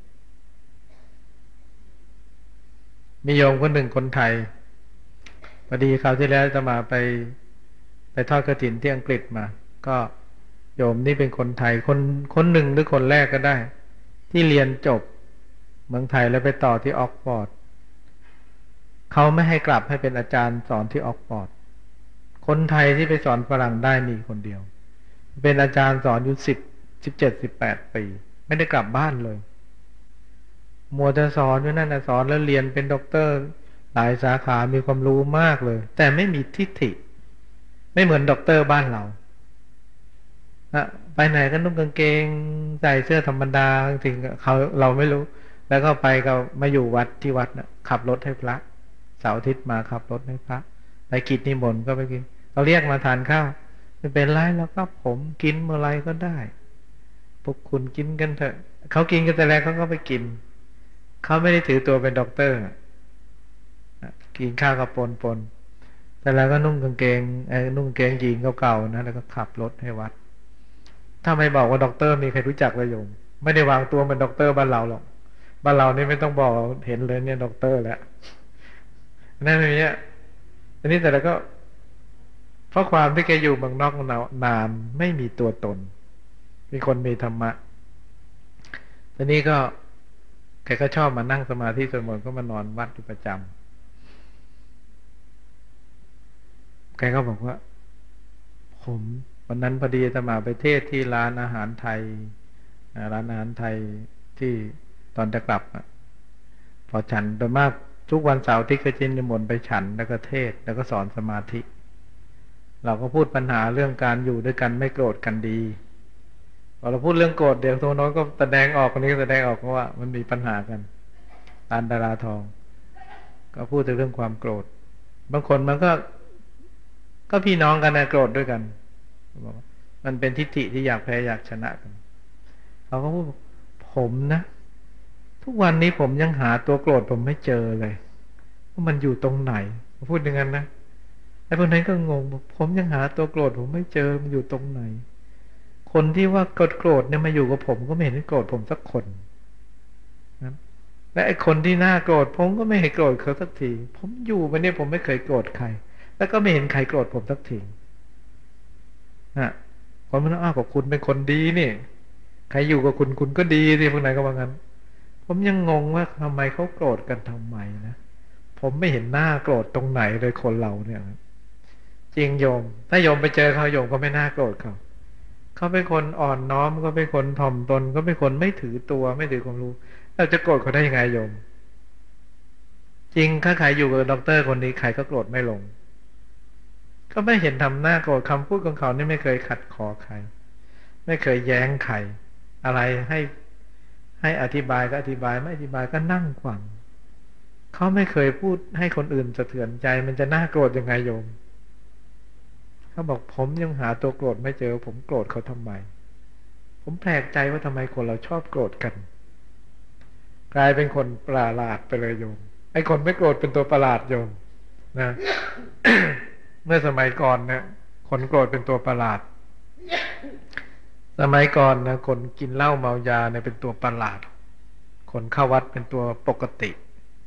มีโยมคนหนึ่งคนไทยพอดีคราวที่แล้วจะมาไปไปทอดกฐินที่อังกฤษมาก็โยมนี่เป็นคนไทยคนคนหนึ่งหรือคนแรกก็ได้ที่เรียนจบเมืองไทยแล้วไปต่อที่ออกฟอร์ดเขาไม่ให้กลับให้เป็นอาจารย์สอนที่ออกฟอร์ดคนไทยที่ไปสอนฝรั่งได้มีคนเดียวเป็นอาจารย์สอนอยู่สิบสิบเจ็ดสิบแปดปีไม่ได้กลับบ้านเลยมัวแต่สอนอยู่นั่นนะสอนแล้วเรียนเป็นด็อกเตอร์หลายสาขามีความรู้มากเลยแต่ไม่มีทิฏฐิไม่เหมือนด็อกเตอร์บ้านเรานะไปไหนก็นุ่งกางเกงใส่เสื้อธรรมดาจริงเขาเราไม่รู้แล้วก็ไปก็มาอยู่วัดที่วัดนะขับรถให้พระเสาร์อาทิตย์มาขับรถให้พระไปกินนิมนต์ก็ไปกินเราเรียกมาทานข้าวไม่เป็นไรแล้วก็ผมกินเมื่อไรก็ได้พวกคุณกินกันเถอะเขากินกันแต่แรกเขาก็ไปกินเขาไม่ได้ถือตัวเป็นด็อกเตอร์กินข้าวกับปนปนแต่แล้วก็นุ่งกางเกงไอ้นุ่งกางเกงยีนเก่าๆนะแล้วก็ขับรถให้วัดถ้าไม่บอกว่าด็อกเตอร์มีใครรู้จักเลยโยมไม่ได้วางตัวเป็นด็อกเตอร์บ้านเราหรอกบ้านเรานี่ไม่ต้องบอกเห็นเลยเนี่ยด็อกเตอร์แล้วนั่นอย่างเงี้ยอันนี้แต่แล้วก็เพราะความที่แกอยู่เมืองนอกนานไม่มีตัวตนมีคนมีธรรมะทีนี้ก็แกก็ชอบมานั่งสมาธิสวดมนต์ก็มานอนวัดอยู่ประจำแกก็บอกว่าผมวันนั้นพอดีจะมาไปเทศที่ร้านอาหารไทยร้านอาหารไทยที่ตอนจะกลับพอฉันโดยมากทุกวันเสาร์ที่ก็จะนิมนต์ไปฉันแล้วก็เทศแล้วก็สอนสมาธิเราก็พูดปัญหาเรื่องการอยู่ด้วยกันไม่โกรธกันดีพอเราพูดเรื่องโกรธเดี๋ยวตัวน้อยก็แสดงออกคนนี้ก็แสดงออกว่ามันมีปัญหากันตานดาราทองก็พูดถึงเรื่องความโกรธบางคนมันก็ก็พี่น้องกันนะโกรธด้วยกันมันเป็นทิฏฐิที่อยากแพ้อยากชนะกันเขาก็พูดผมนะทุกวันนี้ผมยังหาตัวโกรธผมไม่เจอเลยว่ามันอยู่ตรงไหนพูดอย่างนั้นนะไอ้พวกนั้นก็งงผมยังหาตัวโกรธผมไม่เจอมันอยู่ตรงไหนคนที่ว่าโกรธโกรธเนี่ยมาอยู่กับผมก็ไม่เห็นโกรธผมสักคนนะและไอ้คนที่น่าโกรธผมก็ไม่เห็นโกรธเขาสักทีผมอยู่มาเนี่ยผมไม่เคยโกรธใครแล้วก็ไม่เห็นใครโกรธผมสักทีนะคนมันอ้าวกับคุณเป็นคนดีนี่ใครอยู่กับคุณคุณก็ดีสิพวกนั้นก็ว่างั้นผมยังงงว่าทำไมเขาโกรธกันทำไมนะผมไม่เห็นหน้าโกรธตรงไหนเลยคนเราเนี่ยจริงโยมถ้าโยมไปเจอเขาโยมก็ไม่น่าโกรธเขาเขาเป็นคนอ่อนน้อมก็เป็นคนถ่อมตนก็เป็นคนไม่ถือตัวไม่ถือความรู้เราจะโกรธเขาได้ยังไงโยมจริงถ้าใครอยู่กับด็อกเตอร์คนนี้ใครก็โกรธไม่ลงก็ไม่เห็นทำหน้าโกรธคำพูดของเขานี่ไม่เคยขัดคอใครไม่เคยแย้งใครอะไรให้ให้อธิบายก็อธิบายไม่อธิบายก็นั่งฟังเขาไม่เคยพูดให้คนอื่นสะเทือนใจมันจะน่าโกรธยังไงโยมเขาบอกผมยังหาตัวโกรธไม่เจอผมโกรธเขาทำไมผมแปลกใจว่าทำไมคนเราชอบโกรธกันกลายเป็นคนประหลาดไปเลยโยมไอ้คนไม่โกรธเป็นตัวประหลาดโยมนะ เมื่อสมัยก่อนเนี่ยคนโกรธเป็นตัวประหลาดสมัยก่อนนะคนกินเหล้าเมายาเนี่ยเป็นตัวประหลาดคนเข้าวัดเป็นตัวปกติ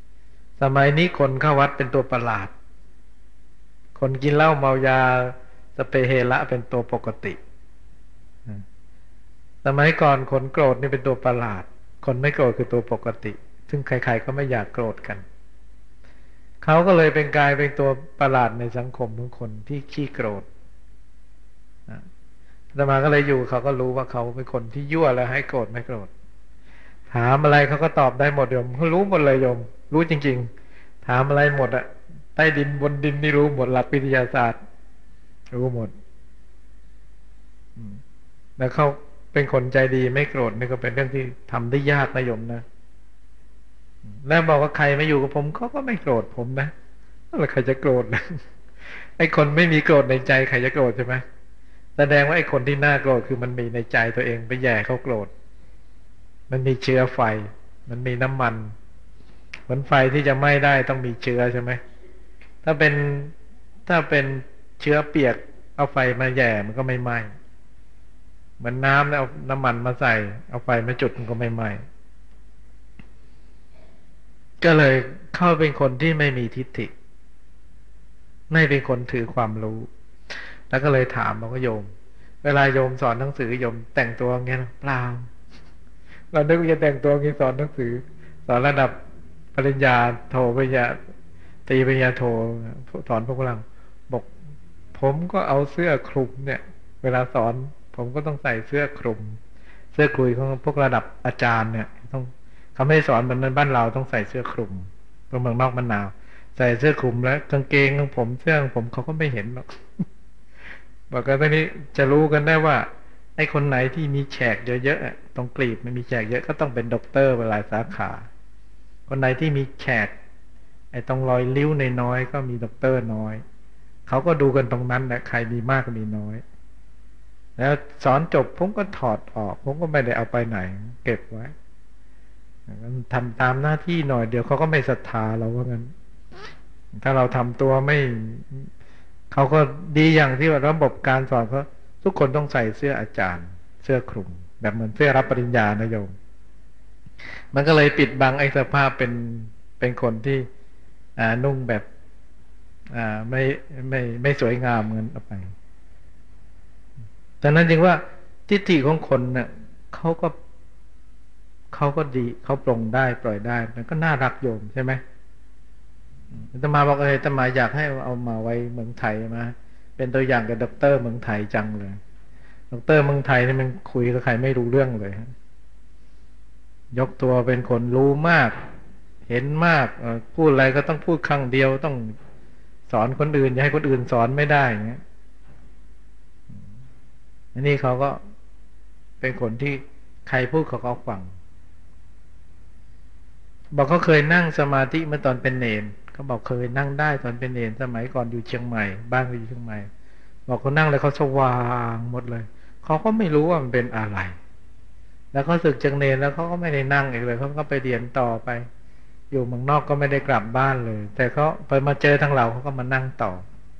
สมัยนี้คนเข้าวัดเป็นตัวประหลาดคนกินเหล้าเมายาสเปเหระเป็นตัวปกติสมัยก่อนคนโกรธนี่เป็นตัวประหลาดคนไม่โกรธคือตัวปกติซึ่งใครๆก็ไม่อยากโกรธกันเขาก็เลยเป็นกลายเป็นตัวประหลาดในสังคมของคนที่ขี้โกรธอาตมาก็เลยอยู่เขาก็รู้ว่าเขาเป็นคนที่ยั่วแล้วให้โกรธไม่โกรธถามอะไรเขาก็ตอบได้หมดโยมเขารู้หมดเลยโยมรู้จริงๆถามอะไรหมดอะใต้ดินบนดินนี่รู้หมดหลักวิทยาศาสตร์รู้หมดแล้วเขาเป็นคนใจดีไม่โกรธนี่ก็เป็นเรื่องที่ทำได้ยากนะโยมนะแล้วบอกว่าใครไม่อยู่กับผมเขาก็ไม่โกรธผมนะแล้วใครจะโกรธนะไอ้คนไม่มีโกรธในใจใครจะโกรธใช่ไหมแสดงว่าไอ้คนที่น่าโกรธคือมันมีในใจตัวเองไปแย่เขาโกรธมันมีเชื้อไฟมันมีน้ำมันเหมือนไฟที่จะไหม้ได้ต้องมีเชื้อใช่ไหมถ้าเป็นถ้าเป็นเชื้อเปียกเอาไฟมาแย่มันก็ไม่ไหม้เหมือนน้ำแล้วเอาน้ำมันมาใส่เอาไฟมาจุดมันก็ไม่ไหม้ก็เลยเข้าเป็นคนที่ไม่มีทิฏฐิไม่เป็นคนถือความรู้แล้วก็เลยถามบอกว่าโยมเวลาโยมสอนหนังสือโยมแต่งตัวอย่างเงี้ยเปล่าเรานึกว่าจะแต่งตัวอย่างนี้สอนหนังสือสอนระดับปริญญาโทปริญญาตรีปริญญาโทสอนพวกเราบอกผมก็เอาเสื้อคลุมเนี่ยเวลาสอนผมก็ต้องใส่เสื้อคลุมเสื้อคลุยของพวกระดับอาจารย์เนี่ยต้องเขาไม่สอนเหมือนในบ้านเราต้องใส่เสื้อคลุมเพราะเมืองนอกมันหนาวใส่เสื้อคลุมแล้วกางเกงของผมเสื้อของผมเขาก็ไม่เห็นหรอกบอกกันตอนนี้จะรู้กันได้ว่าไอ้คนไหนที่มีแฉกเยอะๆตรงกลีบไม่มีแฉกเยอะก็ต้องเป็นด็อกเตอร์เวลาสาขาคนไหนที่มีแฉกไอ้ตรงรอยริ้วในน้อยก็มีด็อกเตอร์น้อยเขาก็ดูกันตรงนั้นแหละใครมีมากมีน้อยแล้วสอนจบผมก็ถอดออกผมก็ไม่ได้เอาไปไหนเก็บไว้ทำตามหน้าที่หน่อยเดี๋ยวเขาก็ไม่ศรัทธาเราว่างั้นถ้าเราทำตัวไม่เขาก็ดีอย่างที่ว่าระบบการสอนเขาทุกคนต้องใส่เสื้ออาจารย์เสื้อคลุมแบบเหมือนเสื้อรับปริญญานะโยมมันก็เลยปิดบังไอ้สภาพเป็นเป็นคนที่อ่านุ่งแบบอ่าไม่ไม่ไม่สวยงามเงินออกไปแต่นั้นจริงว่าทิฏฐิของคนเนี่ยเขาก็เขาก็ดีเขาปรงได้ปล่อยได้มันก็น่ารักโยมใช่ไหมอาตมาบอกเอออาตมาอยากให้เอามาไว้เมืองไทยมาเป็นตัวอย่างกับด็อกเตอร์เมืองไทยจังเลยด็อกเตอร์เมืองไทยนี่มันคุยกับใครไม่รู้เรื่องเลยยกตัวเป็นคนรู้มากเห็นมากพูดอะไรก็ต้องพูดครั้งเดียวต้องสอนคนอื่นอย่าให้คนอื่นสอนไม่ได้อย่างเงี้ยอันนี้เขาก็เป็นคนที่ใครพูดเขาก็ฟังบอกเขาเคยนั่งสมาธิเมื่อตอนเป็นเนรเขาบอกเคยนั่งได้ตอนเป็นเนรสมัยก่อนอยู่เชียงใหม่บ้านอยู่เชียงใหม่บอกเขานั่งแล้วเขาสว่างหมดเลยเขาก็ไม่รู้ว่ามันเป็นอะไรแล้วเขาสึกจากเนรแล้วเขาก็ไม่ได้นั่งอีกเลยเขาก็ไปเรียนต่อไปอยู่เมืองนอกก็ไม่ได้กลับบ้านเลยแต่เขาไปมาเจอทางเราเขาก็มานั่งต่อ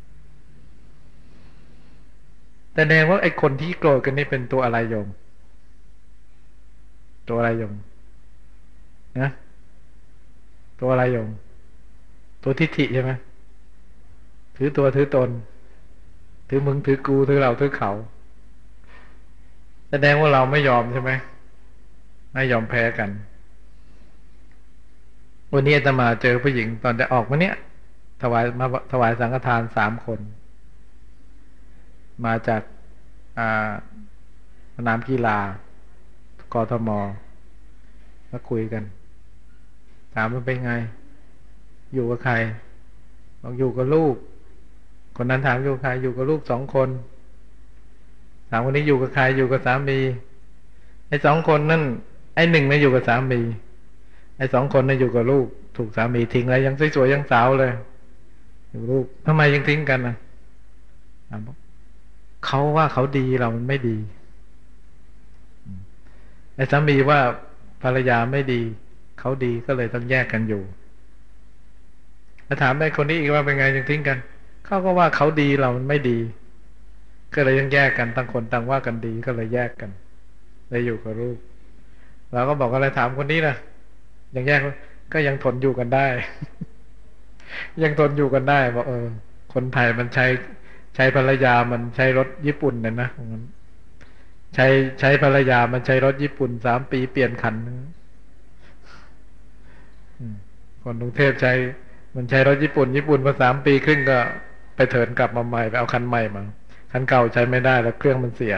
แต่แสดงว่าไอ้คนที่โกรธกันนี่เป็นตัวอะไรโยมตัวอะไรโยมนะตัวอะไรโยมตัวทิฏฐิใช่ไหมถือตัวถือตนถือมึงถือกูถือเราถือเขาแสดงว่าเราไม่ยอมใช่ไหมไม่ยอมแพ้กันวันนี้อาตมาเจอผู้หญิงตอนจะออกมาเนี้ยถวายมาถวายสังฆทานสามคนมาจากสนามกีฬากทมมาคุยกันถามมันเป็นไงอยู่กับใครบอกอยู่กับลูกคนนั้นถามอยู่กับใครอยู่กับลูกสองคนถามคนนี้อยู่กับใครอยู่กับสามีไอ้สองคนนั่นไอ้หนึ่งน่ะอยู่กับสามีไอ้สองคนน่ะอยู่กับลูกถูกสามีทิ้งแล้วยังสวยๆยังสาวเลยอยู่ลูกทำไมยังทิ้งกันนะเขาว่าเขาดีเรามันไม่ดีไอ้สามีว่าภรรยาไม่ดีเขาดีก็เลยต้องแยกกันอยู่แล้วถามไอ้คนนี้อีกว่าเป็นไงยังทิ้งกันเขาก็ว่าเขาดีเรามันไม่ดีก็เลยยังแยกกันต่างคนต่างว่ากันดีก็เลยแยกกันเลยอยู่กับลูกเราก็บอกอะไรถามคนนี้นะยังแยกก็ยังทนอยู่กันได้ยังทนอยู่กันได้บอกเออคนไทยมันใช้ใช้ภรรยามันใช้รถญี่ปุ่นเนี่ยนะใช้ใช้ภรรยามันใช้รถญี่ปุ่นสามปีเปลี่ยนคันนึงคนกรุงเทพใช้มันใช้รถญี่ปุ่นญี่ปุ่นมาสามปีครึ่งก็ไปเถินกลับมาใหม่ไปเอาคันใหม่มาคันเก่าใช้ไม่ได้แล้วเครื่องมันเสีย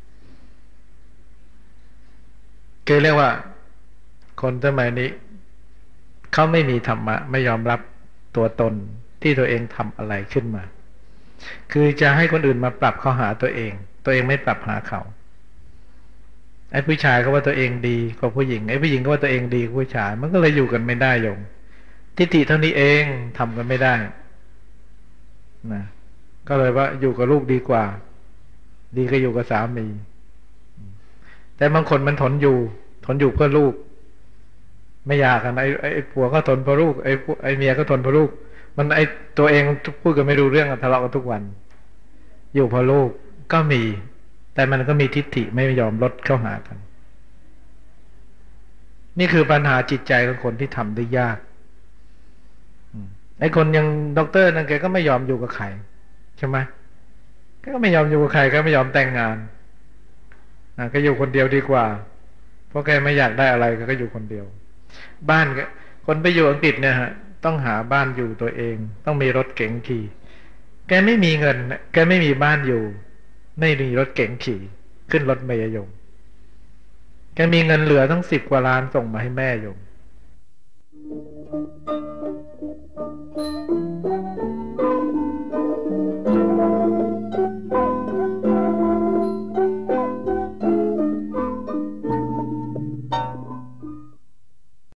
คือเรียกว่าคนสมัยนี้เขาไม่มีธรรมะไม่ยอมรับตัวตนที่ตัวเองทำอะไรขึ้นมาคือจะให้คนอื่นมาปรับเข้าหาตัวเองตัวเองไม่ปรับหาเขาไอ้ผู้ชายก็ว่าตัวเองดีกว่าผู้หญิงไอ้ผู้หญิงก็ว่าตัวเองดีกว่าผู้ชายมันก็เลยอยู่กันไม่ได้โยมทิฏฐิเท่านี้เองทำกันไม่ได้นะก็เลยว่าอยู่กับลูกดีกว่าดีก็อยู่กับสามีแต่บางคนมันทนอยู่ทนอยู่เพื่อลูกไม่อยากกันไอ้ไอ้ผัวก็ทนเพราะลูกไอ้ไอ้เมียก็ทนเพราะลูกมันไอ้ตัวเองพูดกันไม่รู้เรื่องทะเลาะกันทุกวันอยู่เพราะลูกก็มีแต่มันก็มีทิฏฐิไม่ยอมลดเข้าหากันนี่คือปัญหาจิตใจของคนที่ทำได้ยากไอ้คนยังด็อกเตอร์นั่นแกก็ไม่ยอมอยู่กับใครใช่ไหมก็ไม่ยอมอยู่กับใครก็ไม่ยอมแต่งงานนะก็อยู่คนเดียวดีกว่าเพราะแกไม่อยากได้อะไรก็อยู่คนเดียวบ้านก็คนไปอยู่อังกฤษเนี่ยฮะต้องหาบ้านอยู่ตัวเองต้องมีรถเก๋งขี่แกไม่มีเงินแกไม่มีบ้านอยู่ไม่มีรถเก๋งขี่ขึ้นรถเมล์โยมแกมีเงินเหลือทั้งสิบกว่าล้านส่งมาให้แม่โยม